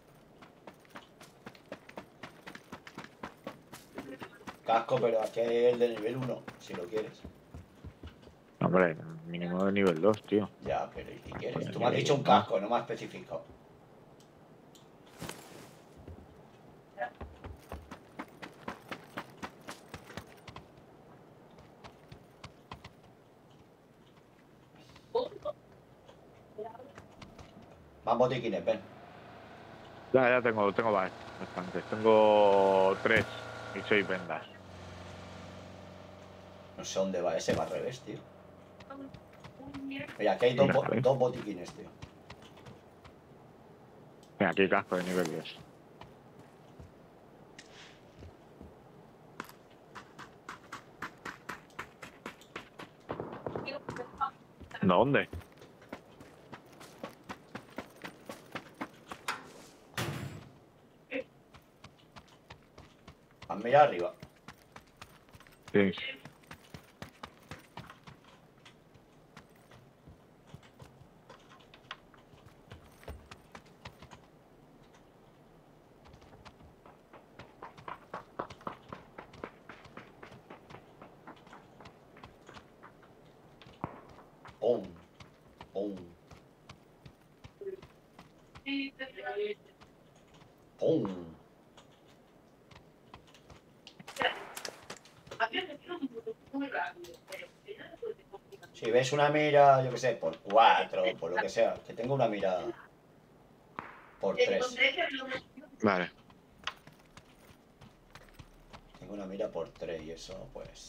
Casco, pero aquí hay el de nivel uno, si lo quieres. Hombre, mínimo de nivel dos, tío. Ya, pero ¿y si quieres? Pues Tú me has dicho un casco, no me has especificado. Más botiquines, ven. Ya, ya tengo, tengo ba- bastantes. Tengo tres y seis vendas. No sé dónde va ese, va al revés, tío. Mira, aquí hay dos, bo- dos botiquines, tío. Mira, aquí hay casco de nivel dos. ¿Dónde? Has mirado arriba. Sí. Pum. Pum. Pum. Si ves una mira, yo qué sé, por cuatro, por lo que sea, que tengo una mira por tres. Vale. Tengo una mira por tres y eso, pues.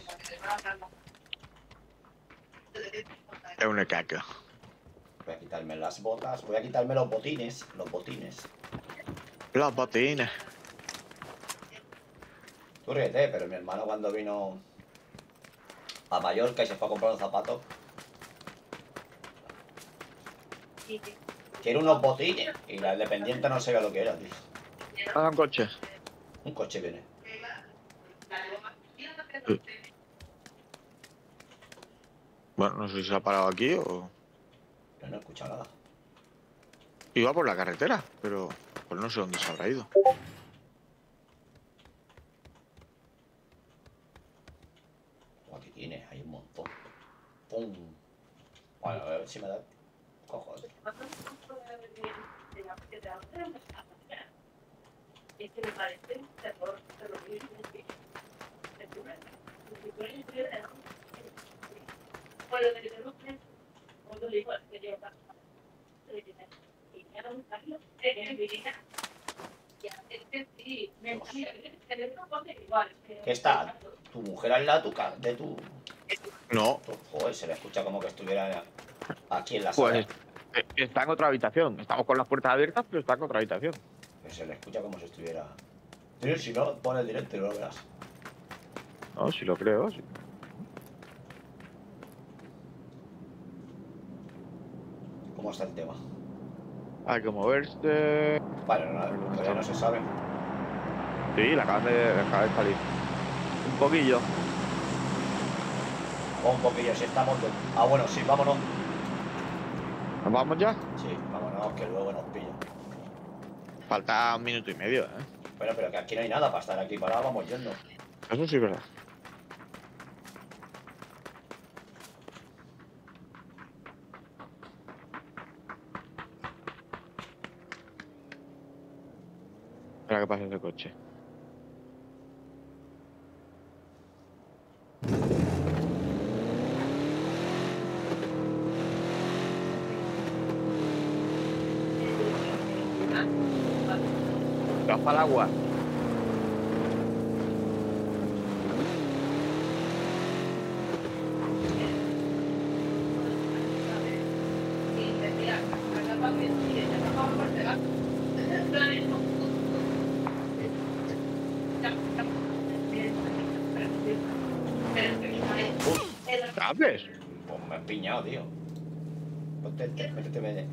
Es un caco. Voy a quitarme las botas, voy a quitarme los botines, los botines. Los botines. Tú ríete, pero mi hermano cuando vino a Mallorca y se fue a comprar un zapato, quiere unos botines y la dependiente no sabía lo que era, tío. Ah, un coche. Un coche viene. Bueno, no sé si se ha parado aquí o... Yo no he escuchado nada. Iba por la carretera, pero pues no sé dónde se habrá ido. Aquí tiene, hay un montón. Pum. Bueno, a ver si me da. Cojones. ¿Qué está? ¿Tu mujer al lado de tu ca- de tu... No, tu- Joder, se le escucha como que estuviera aquí en la pues sala. eh, está en otra habitación. Estamos con las puertas abiertas, pero está en otra habitación. Pero se le escucha como si estuviera... Tío, si no, pon el directo y lo verás. No, sí lo creo, sí. ¿Cómo está el tema? Hay que moverse. Bueno, no, todavía no se sabe. Sí, la acaban de, la acaban de salir. Un poquillo. O un poquillo, si estamos de... Ah, bueno, sí, vámonos. ¿Nos vamos ya? Sí, vámonos, que luego nos pillan. Falta un minuto y medio, ¿eh? Bueno, pero que aquí no hay nada para estar aquí parados, vamos yendo. Eso sí es verdad. Espera que pase ese coche. ¿Te vas para el agua? ¿Sabes? Pues me he piñado, tío. Ponte, te- métete, métete.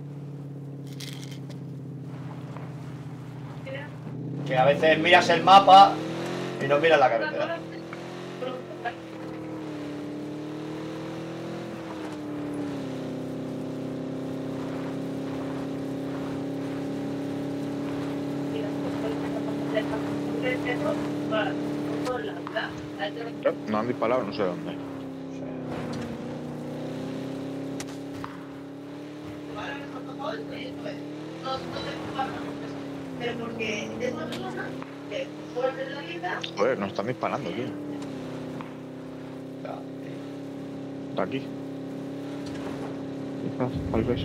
Que a veces miras el mapa y no miras la carretera. No han disparado, no sé dónde. Pero porque es una persona que fuerte de la vida. Joder, nos están disparando, tío. Ya, eh. De aquí. Quizás, tal vez.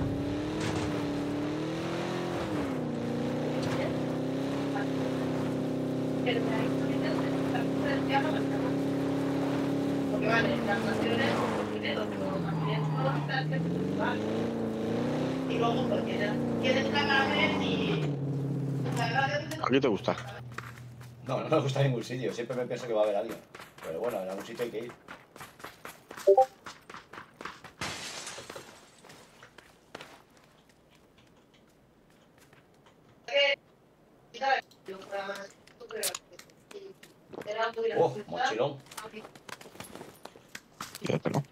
Porque vale, las canciones por dinero, pero también son que y luego porque quieres cagar y Aquí te gusta. No, no me gusta ningún sitio. Siempre me pienso que va a haber alguien. Pero bueno, en algún sitio hay que ir. Oh, mochilón. Quédatelo.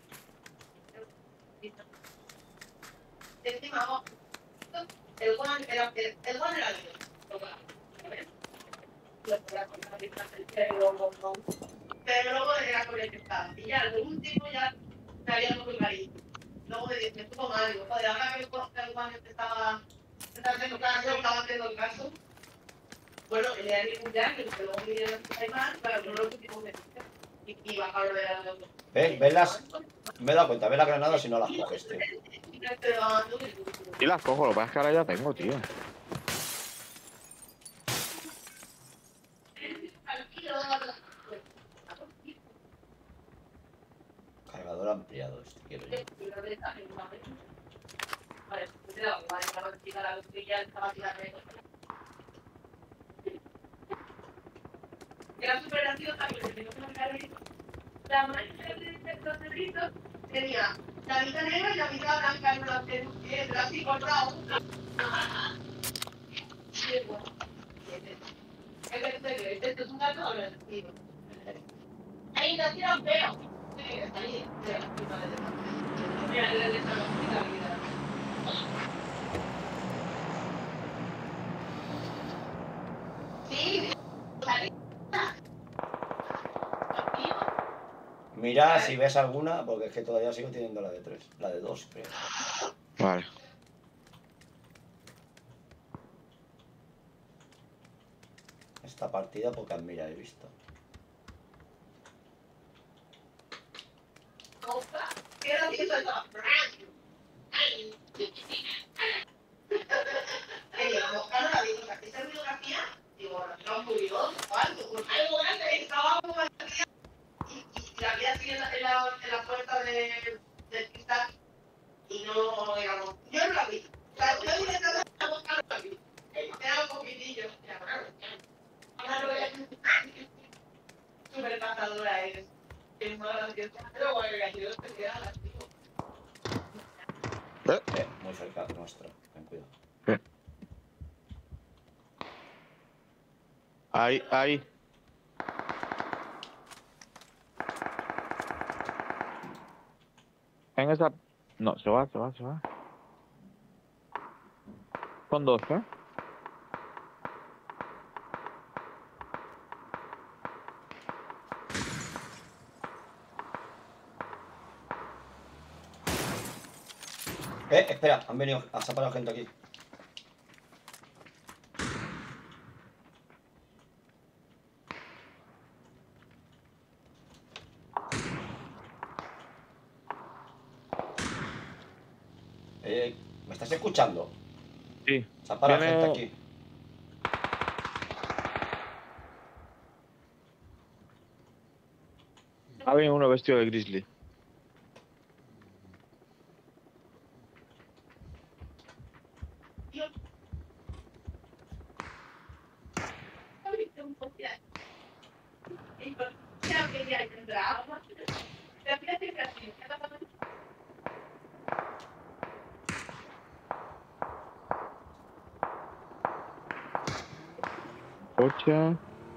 Encima, el guan era el, el guan era mío. Pero luego era con el que estaba. Y ya, lo último ya me había muy cariño. Luego me, me estuvo mal, digo, joder, ahora que el guan que estaba, estaba haciendo caso, estaba haciendo caso. Bueno, el día de mi cumpleaños, que luego me vinieron a más para que no lo último me y, y bajarlo de la... ¿Ves? ¿Ves las...? Me he dado cuenta, ves las granadas si no las coges, tío. Y las cojo, lo que pasa es que ahora ya tengo, tío. Cargador ampliado, este quiero yo. Era súper graciosa porque tenía una carrera. La mancha de los cerritos tenía la mitad negra y la mitad blanca en una pero así cortado. Sí, bueno. Esto es un gato o no es tío. Ahí la tiran feo. Sí, está ahí. Mira, le dejan la vida. Sí, Mira si ves alguna, porque es que todavía sigo teniendo la de tres. La de dos, creo. Vale. Esta partida pocas mira he visto. ¿Qué era eso? Buscando la bibliografía. ¿Esa bibliografía? Digo, no murió o algo. Pues algo grande. Estaba como y, y la vida sigue en la, en la, en la puerta de, del cristal y no, digamos, yo no la vi. O sea, yo directamente a buscar la vi. Era un poquitillo. Súper cazadora eres. Es muy graciosa. Pero bueno, graciosa te queda la Eh, muy cerca nuestro. Venga. cuidado. Sí. Ahí, ahí. En esa... No, se va, se va, se va. Son dos, ¿eh? Eh, espera, han venido, ha separado gente aquí. Eh, ¿me estás escuchando? Sí. Se ha parado Viene- gente aquí. Había uno vestido de grizzly. Coche.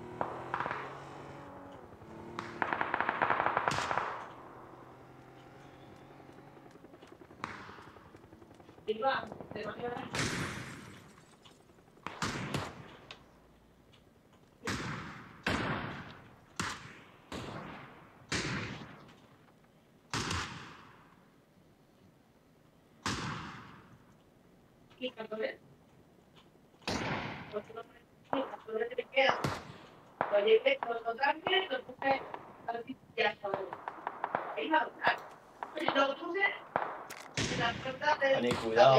Ani, cuidado.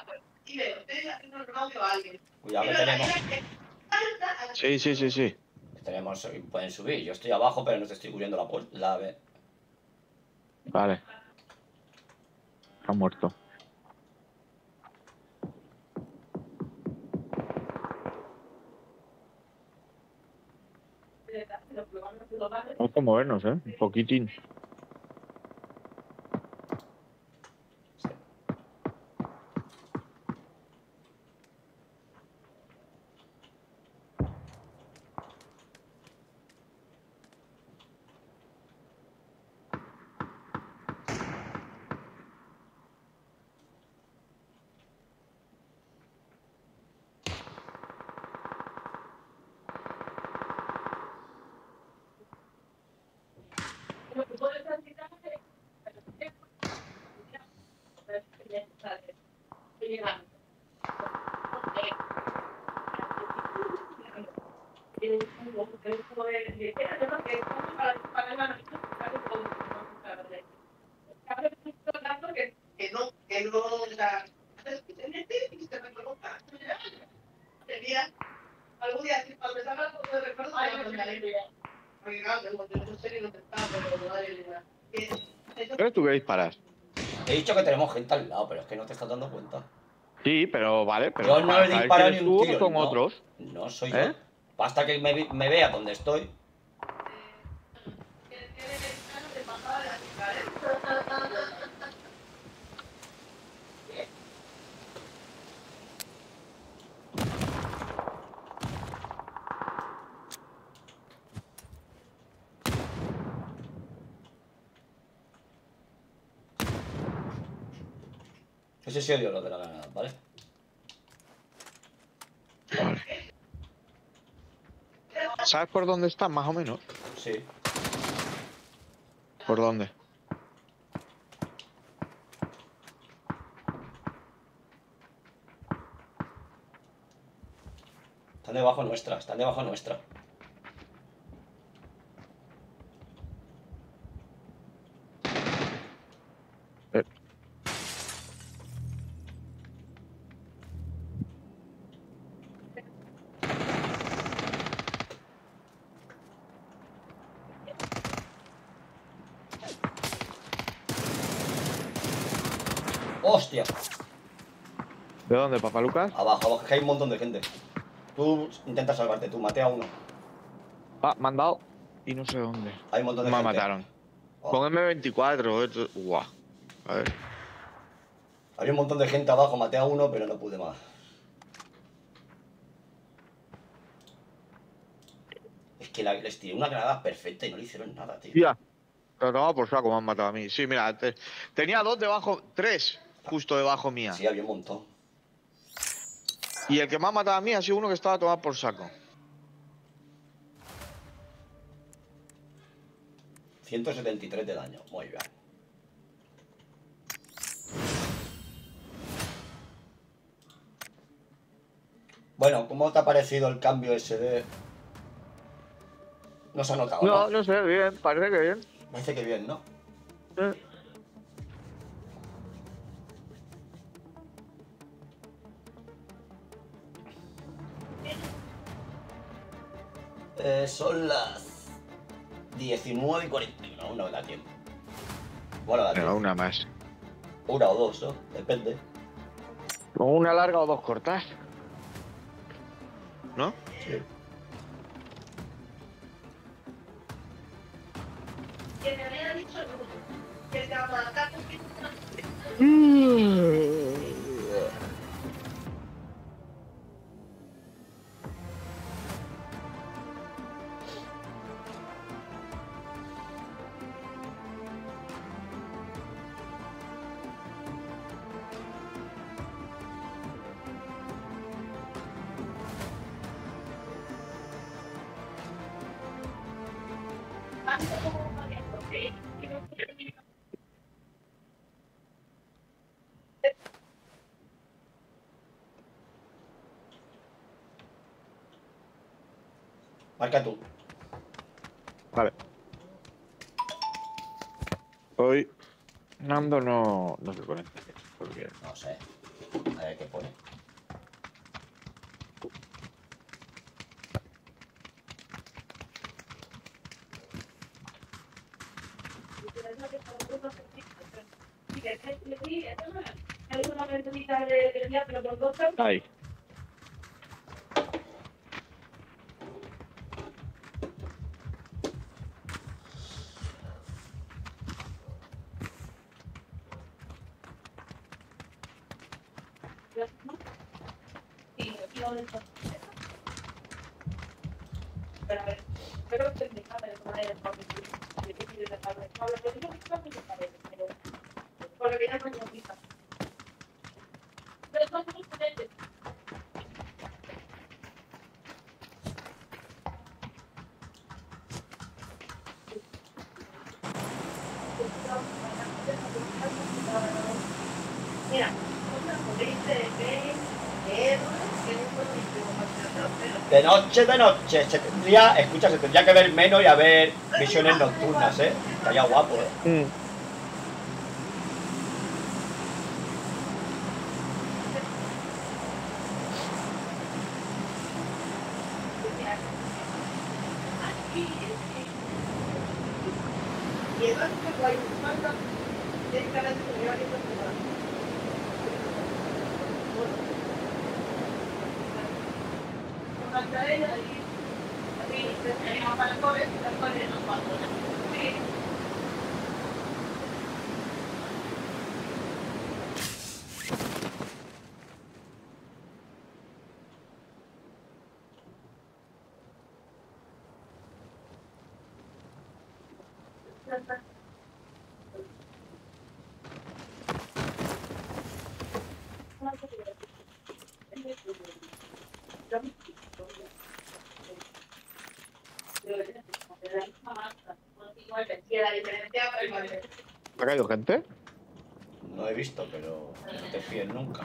Cuidado que tenemos. Sí, sí, sí, sí. Tenemos, pueden subir. Yo estoy abajo, pero no te estoy cubriendo la puerta. La, ve- Vale. Ha muerto. Vamos a movernos, ¿eh? Un poquitín. ¿Crees tú que disparas? He dicho que tenemos gente al lado, pero es que no te estás dando cuenta. Sí, pero vale, pero Yo no para he saber disparado quién ni es un tú tiro. son No, otros. no soy ¿Eh? yo. Basta que me, vi- me vea donde estoy. Ese sí odio lo de la granada, ¿vale? Vale. ¿Sabes por dónde están, más o menos? Sí. ¿Por dónde? Están debajo nuestra, están debajo nuestra. Eh, ¡Hostia! ¿De dónde, papá Lucas? Abajo, abajo, que hay un montón de gente. Tú intenta salvarte, tú mate a uno. Ah, me han dado y no sé dónde. Hay un montón de Me gente. mataron. Oh. Con eme veinticuatro. esto- Guau. A ver. Había un montón de gente abajo, maté a uno, pero no pude más. Es que la, les tiré una granada perfecta y no le hicieron nada, tío. Ya. Pero tomaba por saco, me han matado a mí. Sí, mira, te- tenía dos debajo, tres justo debajo mía. Sí, había un montón. Y el que me ha matado a mí ha sido uno que estaba tomado por saco. ciento setenta y tres de daño, muy bien. Bueno, ¿cómo te ha parecido el cambio ese de...? No se ha notado, No, ¿no? no sé, bien, parece que bien. Parece que bien, ¿no? Eh. Eh, son las diecinueve y cuarenta y uno, aún no me da tiempo. Bueno, da Venga, tiempo. una más. Una o dos, ¿no? Depende. ¿Con una larga o dos cortas? ¿No? Sí. Que me había dicho que se aguantaba. Marca tú. Vale. Hoy Nando no, no se conecta. Porque... No sé. A ver qué pone. Ahí. Pero que me cabe de manera de difícil de saber. Pero yo no sé qué saber, pero por lo que ya no me gusta. Pero son muy diferentes. Mira, una dice que que De noche, de noche. Se tendría, escucha, se tendría que ver menos y haber visiones nocturnas, ¿eh? Estaría guapo, ¿eh? Mm. y eso es que hay un falta de cada estudiante que se una cadena y así se llama para el cobre, el cobre no pasa. Sí. ¿Ha caído gente? No he visto, pero no te fíes nunca.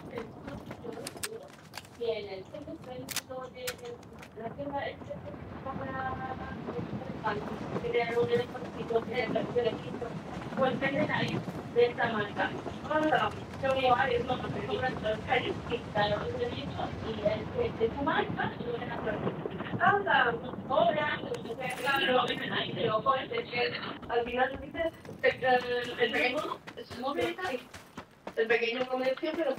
Pues venden ahí de esta marca. Tengo varios, no, no tengo las calles que claro, es de dicho, y es de esa marca, y lo ven a casa, cobran, claro, venden ahí, pero pues al final dice el pequeño es móvil, el pequeño comercio, pero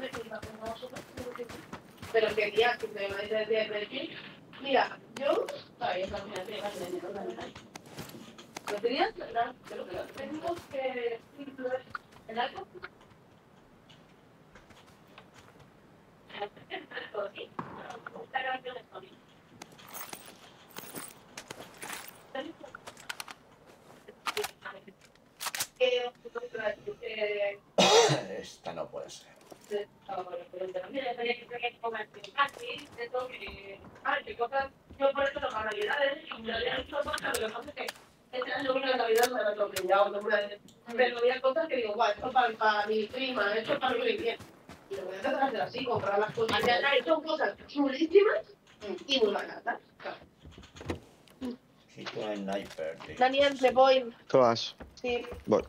pero quería que te vayas de decir, mira, yo todavía también tengo dinero también ahí. Lo tenías, ¿verdad? Pero que tenemos que incluir el algo. Esta no puede ser. Yo por eso las navidades, y me había hecho cosas, lo que pasa es que este año una navidad me la toqué ya, o no me la- pero había cosas que digo, guau, esto para, para mi prima, esto para mi bien. Y lo voy a empezar a hacer así, comprar las cosas. Y son cosas chulísimas y muy baratas. Si tú no sniper, tío. Daniel, me voy. Todas. Sí. Voy.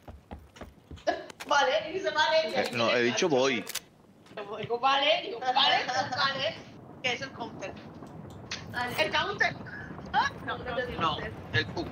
Vale, y dice vale. y Eh, ahí no, me he dicho voy. Digo vale, digo vale, pues vale. ¿Qué es el counter? ¿El counter? Ah, no, no es el No, counter. el Puck.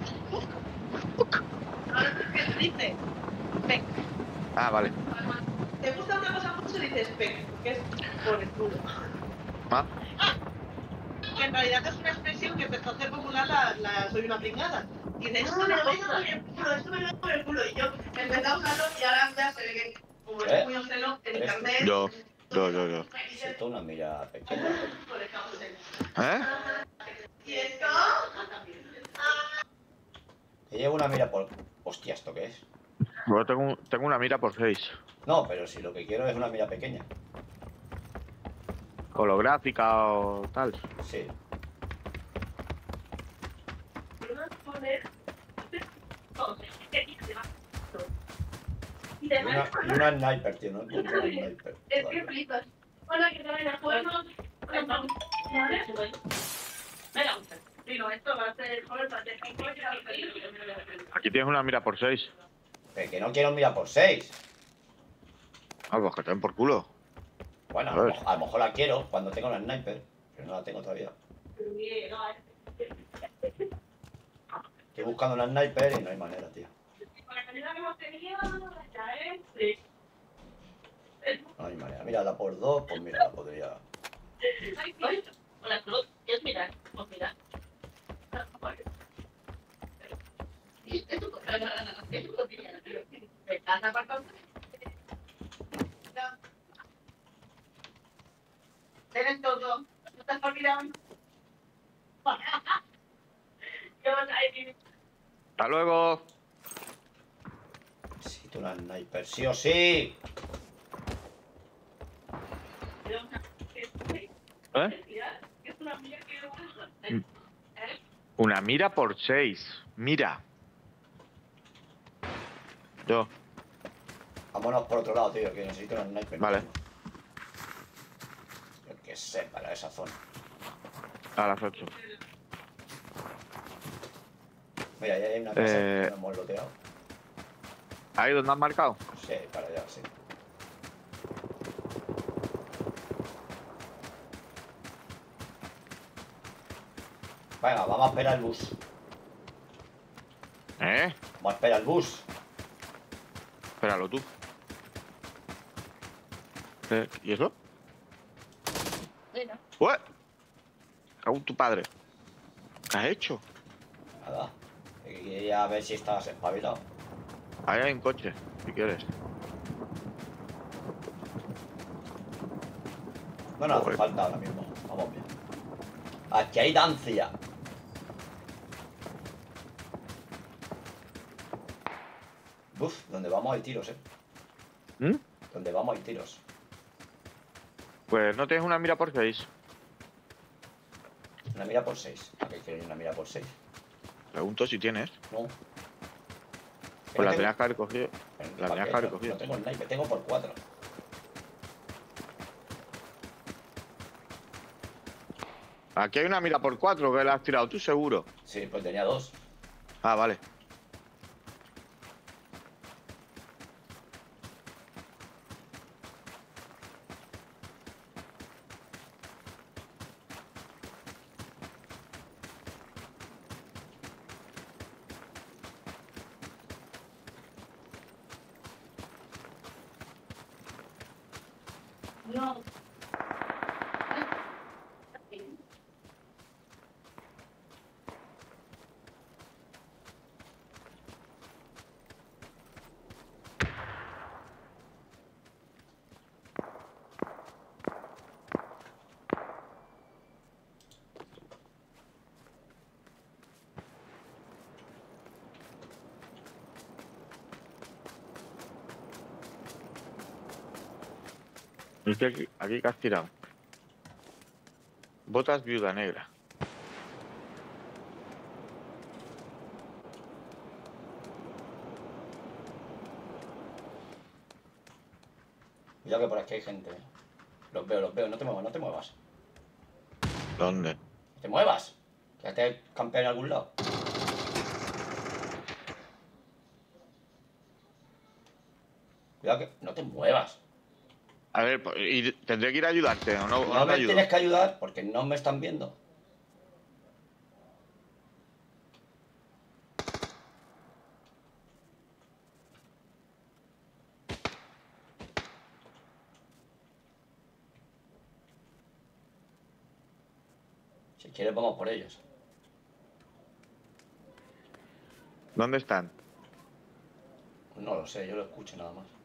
Ahora es que se dice spec. Ah, vale. ¿Te gusta una cosa mucho? Dices spec, que es por el culo. Ah, Que en realidad es una expresión que empezó a hacer popular la, la soy una pringada. Y de esto me lo vengo por el culo, esto me lo vengo por el culo. Y yo empecé a usarlo y ahora ya se ve que, como ¿Eh? es muy obsceno, en ¿Eres tú? internet. yo, yo, yo, yo. Si tú una mira pequeña. Por el counter. ¿Eh? ¿Y esto? Que llevo una mira por... Hostia, ¿esto qué es? Yo tengo, tengo una mira por seis. No, pero si lo que quiero es una mira pequeña. Holográfica o tal. Sí. Y Y de una, y una sniper, tío. No encuentro una sniper. Es que todavía. flipas. Hola, ¿qué tal? ¿Podemos? ¿Vale? Venga, digo, esto va a ser joven para hacer cinco y al feliz. Aquí tienes una mira por seis. Pero que no quiero mira por seis. Ah, pues que te den por culo. Bueno, a A lo, ver. mejor- a lo mejor la quiero cuando tenga una sniper. Pero no la tengo todavía. Estoy buscando una sniper y no hay manera, tío. Con la calidad que hemos tenido, ya es. Sí. No hay manera. Mírala por dos, pues mira, la podría... Ay, ay. Hola, Cruz. ¿Quieres mirar? Pues mira. Es tu cosa. Es tu cotidiana. ¿Me estás apartando? Tienes todo. ¿No estás olvidando? ¿Qué vas a decir? Hasta luego. Necesito una sniper, sí o sí. ¿Eh? Es una amiga que... Mm. Una mira por seis. Mira. Yo. Vámonos por otro lado, tío, que necesito una sniper. Vale. Yo qué sé, para esa zona. A las ocho. Mira, ya hay una casa Eh. que no hemos loteado. ¿Ahí donde has marcado? Sí, para allá, sí. Venga, vamos a esperar el bus. ¿Eh? Vamos a esperar el bus. Espéralo tú. Eh, ¿Y eso? Venga. ¡Ué! Cago en tu padre. ¿Qué has hecho? Nada. Quería a ver si estabas espabilado. Ahí hay un coche, si quieres. No nos hace Joder. falta ahora mismo. Vamos bien. Aquí hay dancia. Uf, donde vamos hay tiros, eh. ¿Mm? Donde vamos hay tiros. Pues no tienes una mira por seis. Una mira por seis. ¿A qué quiero yo una mira por seis? Pregunto si tienes. No. Pues la tengo- tenías que haber cogido. Pero, la ¿para tenías qué? que haber No- cogido. No tengo sniper, tengo por cuatro. Aquí hay una mira por cuatro que la has tirado tú, seguro. Sí, pues tenía dos. Ah, vale. No. Es que aquí, aquí que has tirado. Botas viuda negra. Cuidado que por aquí hay gente. ¿eh? Los veo, los veo. No te muevas, no te muevas. ¿Dónde? No te muevas. Quédate campeón en algún lado. Cuidado que... No te muevas. A ver, pues, y tendré que ir a ayudarte, ¿o no? ¿O No no te me ayudo? tienes que ayudar porque no me están viendo. Si quieres vamos por ellos. ¿Dónde están? No lo sé, yo lo escucho nada más.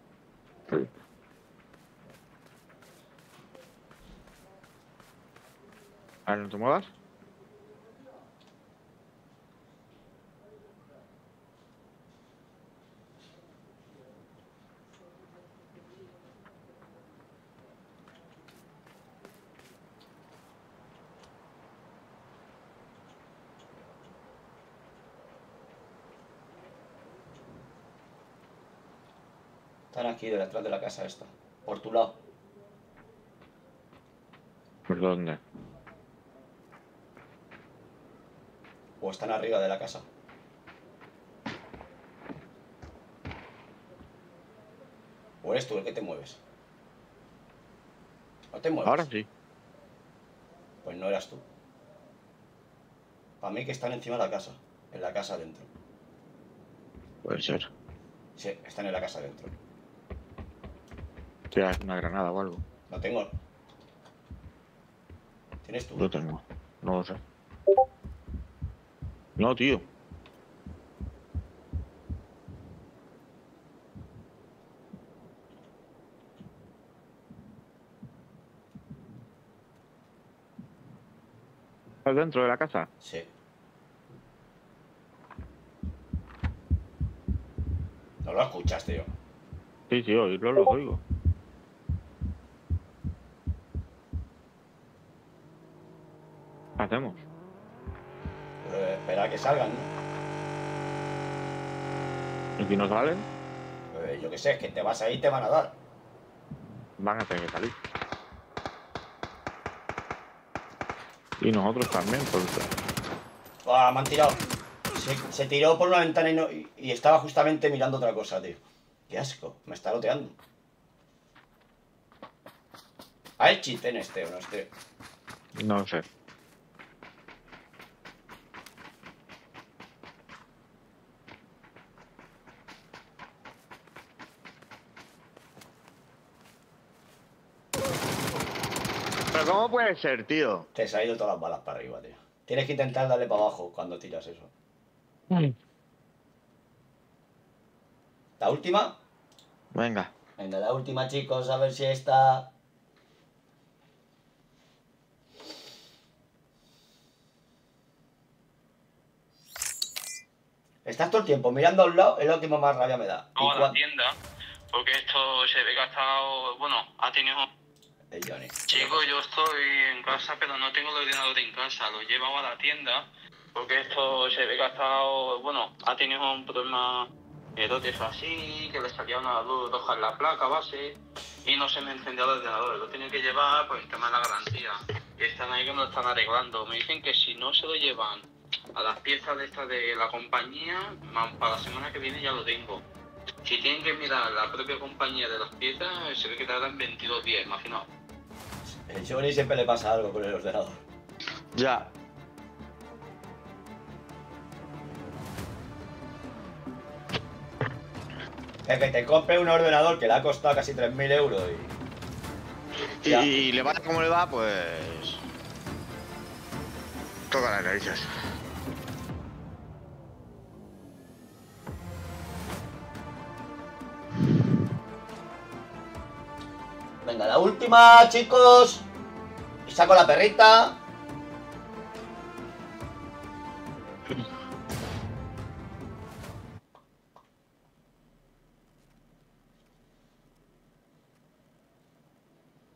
A ver, no te muevas. Están aquí detrás de la casa esta. Por tu lado. ¿Por dónde? O están arriba de la casa. O eres tú el que te mueves. No te mueves. Ahora sí. Pues no eras tú. Para mí que están encima de la casa. En la casa adentro. Puede ser. Sí, están en la casa adentro. Tira una granada o algo. No tengo. ¿Tienes tú? Lo tengo. No lo sé. No, tío. ¿Estás dentro de la casa? Sí. No lo escuchas, tío. Sí, sí, oírlo lo oigo. ¿Qué hacemos? Eh, espera a que salgan, ¿no? ¿Y si no salen? Eh, yo qué sé, es que te vas ahí y te van a dar. Van a tener que salir. Y nosotros también, porque... ¡Ah, me han tirado! Se, se tiró por una ventana y, no, y, y estaba justamente mirando otra cosa, tío. ¡Qué asco! Me está loteando. ¿Hay cheat en este o no este? No sé. ¿Pero cómo puede ser, tío? Te se ha ido todas las balas para arriba, tío. Tienes que intentar darle para abajo cuando tiras eso. ¿La última? Venga. Venga, la última, chicos, a ver si esta... Estás todo el tiempo mirando a un lado, es lo que más rabia me da. No, ¿Y a la cuán- tienda, porque esto se ve que ha estado, bueno, ha tenido... El Johnny. Chico, yo estoy en casa, pero no tengo el ordenador en casa, lo llevaba a la tienda, porque esto se ve que ha estado, bueno, ha tenido un problema de dotes así, que le salía una luz roja en la placa base, y no se me encendía el ordenador, lo tenía que llevar por el tema de la garantía, y están ahí que me lo están arreglando. Me dicen que si no se lo llevan a las piezas de esta de la compañía, ma- para la semana que viene ya lo tengo. Si tienen que mirar la propia compañía de las piezas, se ve que tardan veintidós días, imaginaos. El Johnny siempre le pasa algo con el ordenador. Ya. Es que te compre un ordenador que le ha costado casi tres mil euros y... Y, Ya. y le va como le va, pues... Toca las narices. Venga, la última, chicos. Y saco la perrita.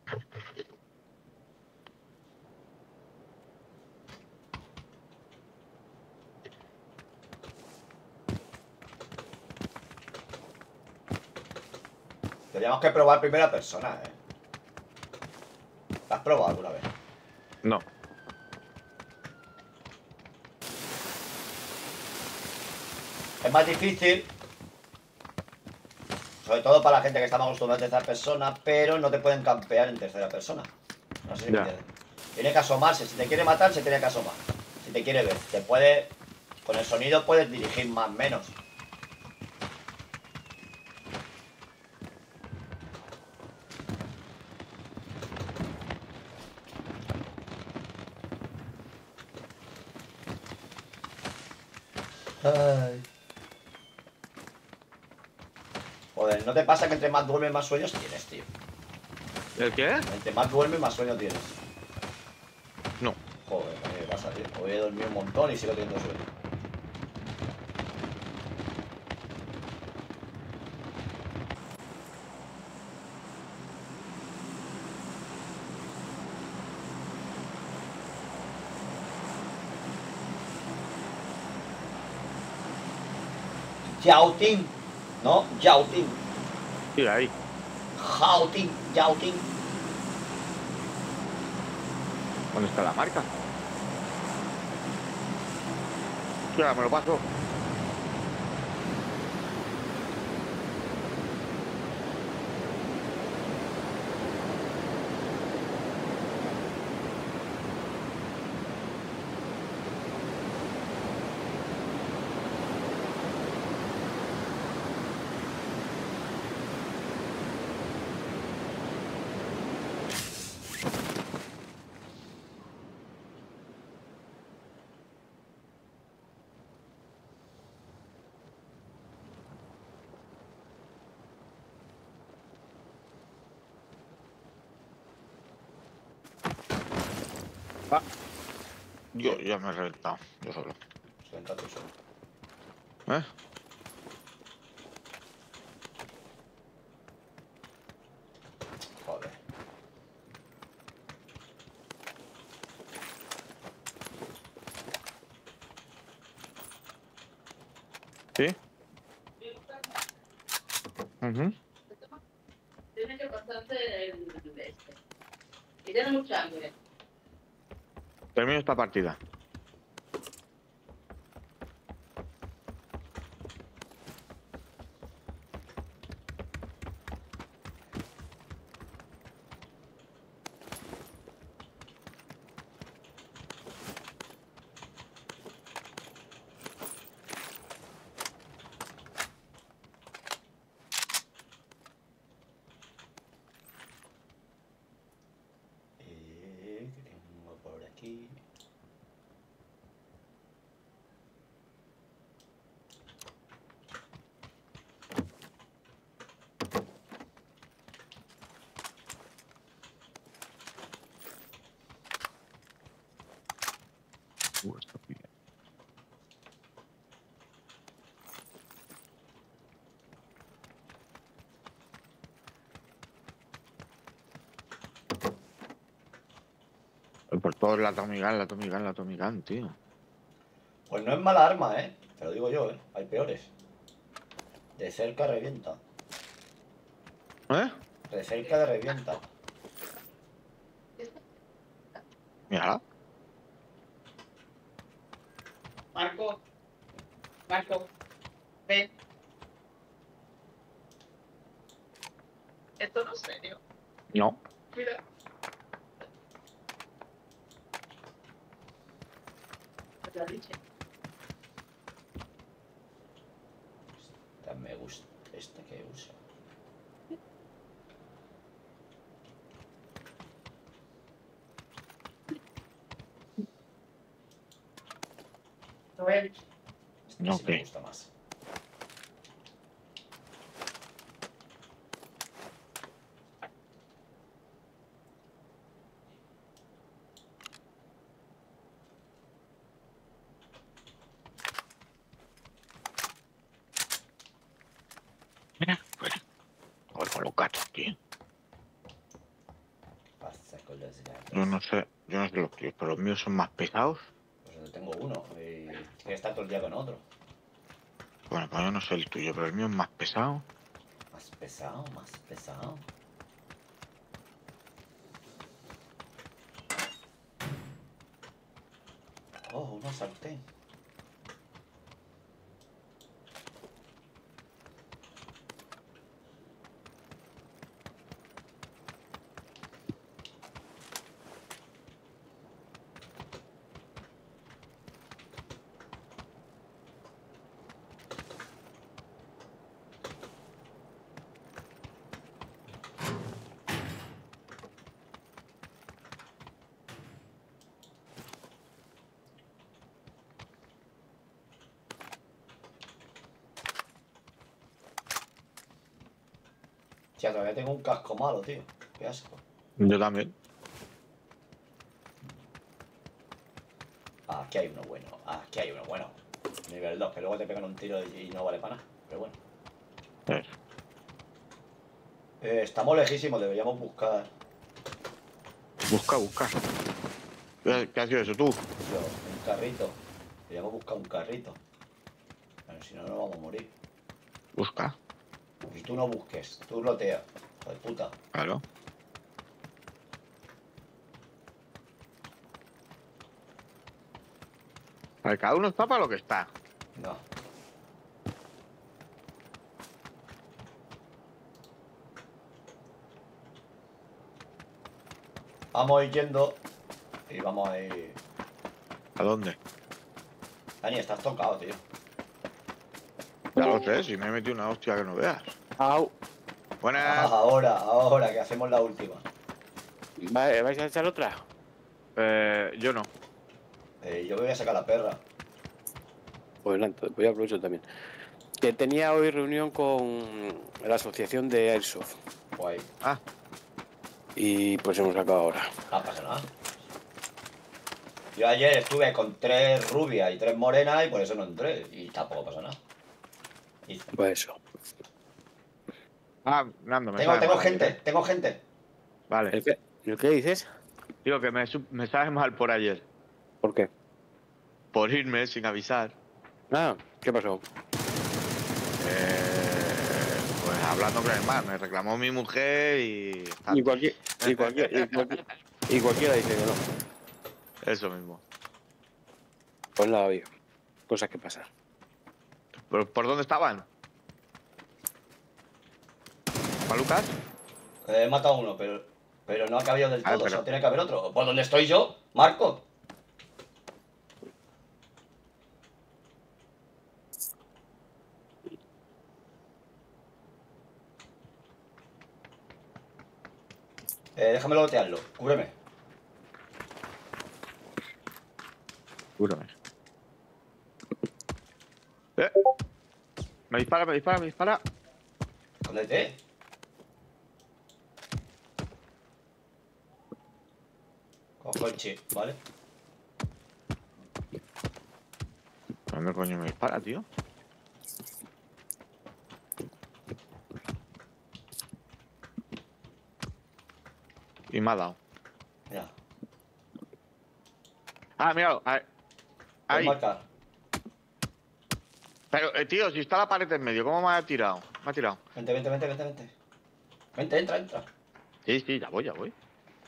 Teníamos que probar primera persona, ¿eh? ¿La has probado alguna vez? No. Es más difícil, sobre todo para la gente que está más acostumbrada a tercera persona, pero no te pueden campear en tercera persona. No sé si me Ya. entiendes. Tiene que asomarse. Si te quiere matar, se tiene que asomar. Si te quiere ver, te puede... Con el sonido puedes dirigir más o menos. Ay. Joder, ¿no te pasa que entre más duermes más sueños tienes, tío? ¿El qué? Entre más duermes más sueño tienes. No. Joder, a mí me pasa, tío. Hoy he dormido un montón y sigo teniendo sueño. Yauting. No, Yauting. Sí, ahí. Yauting, Yauting. ¿Dónde está la marca? Ya, me lo paso. Ah. Yo ya me he reventado, yo solo. Suelta tú solo. ¿Eh? Joder. ¿Sí? Uh-huh. Tiene que pasarse el este. Y tiene mucha hambre. Termino esta partida. Eh, ¿qué tengo por aquí? Uh, está bien. Por todo la Tommy Gun, la Tommy Gun, la Tommy Gun, tío. Pues no es mala arma, ¿eh? Te lo digo yo, ¿eh? Hay peores. De cerca revienta. ¿Eh? De cerca de revienta. Mírala. Marco. Marco. Ven. Esto no es serio. No. Mira. La leche. Esta me gusta. Esta que usa. Noel. Esta No, sí me ¿qué? gusta más. Mira, pues. Joder, con los gatos, tío. los gatos. Yo no sé, yo no sé los tuyos, pero los míos son más pesados. Pues yo tengo uno y tiene que estar todo el día con otro. Bueno, pues yo no sé el tuyo, pero el mío es más pesado. Más pesado, más pesado. Oh, una sartén. Ya, todavía tengo un casco malo, tío. Qué asco. Yo también. Ah, aquí hay uno bueno. Ah, aquí hay uno bueno. Nivel dos, que luego te pegan un tiro y no vale para nada. Pero bueno. Eso. Eh, estamos lejísimos, deberíamos buscar. Busca, busca. ¿Qué, qué has sido eso tú? Yo, un carrito. Deberíamos buscar un carrito. Bueno, si no, no vamos a morir. Busca. Y tú no busques, tú lotea. Hijo de puta. Claro. A ver, cada uno está para lo que está. No. Vamos a ir yendo. Y vamos a ir. ¿A dónde? Dani, estás tocado, tío. Ya lo sé, si me he metido una hostia que no veas. Au. Ah, Buenas. ahora, ahora, que hacemos la última. Va- ¿Vais a echar otra? Eh, yo no. Eh, yo me voy a sacar la perra. Pues nada, entonces voy a aprovechar también. Que tenía hoy reunión con la asociación de Airsoft. Guay. Ah, Y pues hemos acabado ahora. No pasa nada. Yo ayer estuve con tres rubias y tres morenas y por eso no entré. Y tampoco pasa nada. Y- Pues eso. ah, Nando, me Tengo, sabe tengo mal. gente, tengo gente. Vale. ¿El qué, ¿El qué dices? Digo que me, su- me sabe mal por ayer. ¿Por qué? Por irme sin avisar. Ah, ¿qué pasó? Eh, pues hablando con el mar, me reclamó mi mujer y... Y, cualquier, y, cualquier, y, cualquier, y cualquiera dice que no. Eso mismo. Pues nada, oye. Cosas que pasan. ¿Por, por dónde estaban? ¿Malucas? Eh, He matado a uno, pero, pero no ha cabido del Ah, todo. pero- O sea, tiene que haber otro. ¿Por dónde estoy yo, Marco? Eh, déjame lotearlo. Cúbreme. Júrame. Eh. Me dispara, me dispara, me dispara. Escóndete. Cojo el chip, ¿vale? ¿Dónde coño me dispara, tío? Y me ha dado. Mira. Ah, míralo. Ahí. Puedes Ahí. marcar. Pero, eh, tío, si está la pared en medio, ¿cómo me ha tirado? Me ha tirado. Vente, vente, vente, vente, vente. Vente, entra, entra. Sí, sí, ya voy, ya voy.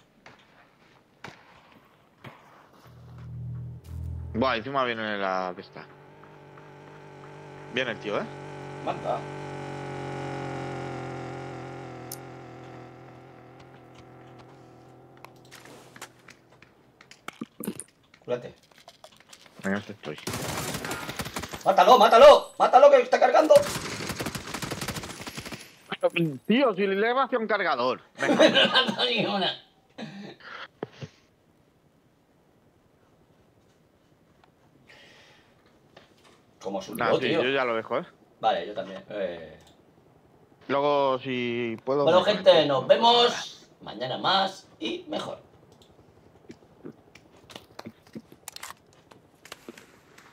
Buah, encima viene la de esta. Viene el tío, ¿eh? Marca. Cúrate. Venga, eso estoy. ¡Mátalo, mátalo! ¡Mátalo que está cargando! Tío, si le he vaciado un cargador. Venga. No, ni una. Como su Nah, sí, tío. yo ya lo dejo, ¿eh? Vale, yo también. Eh... Luego, si puedo... Bueno, me gente, conecto. nos vemos mañana más y mejor.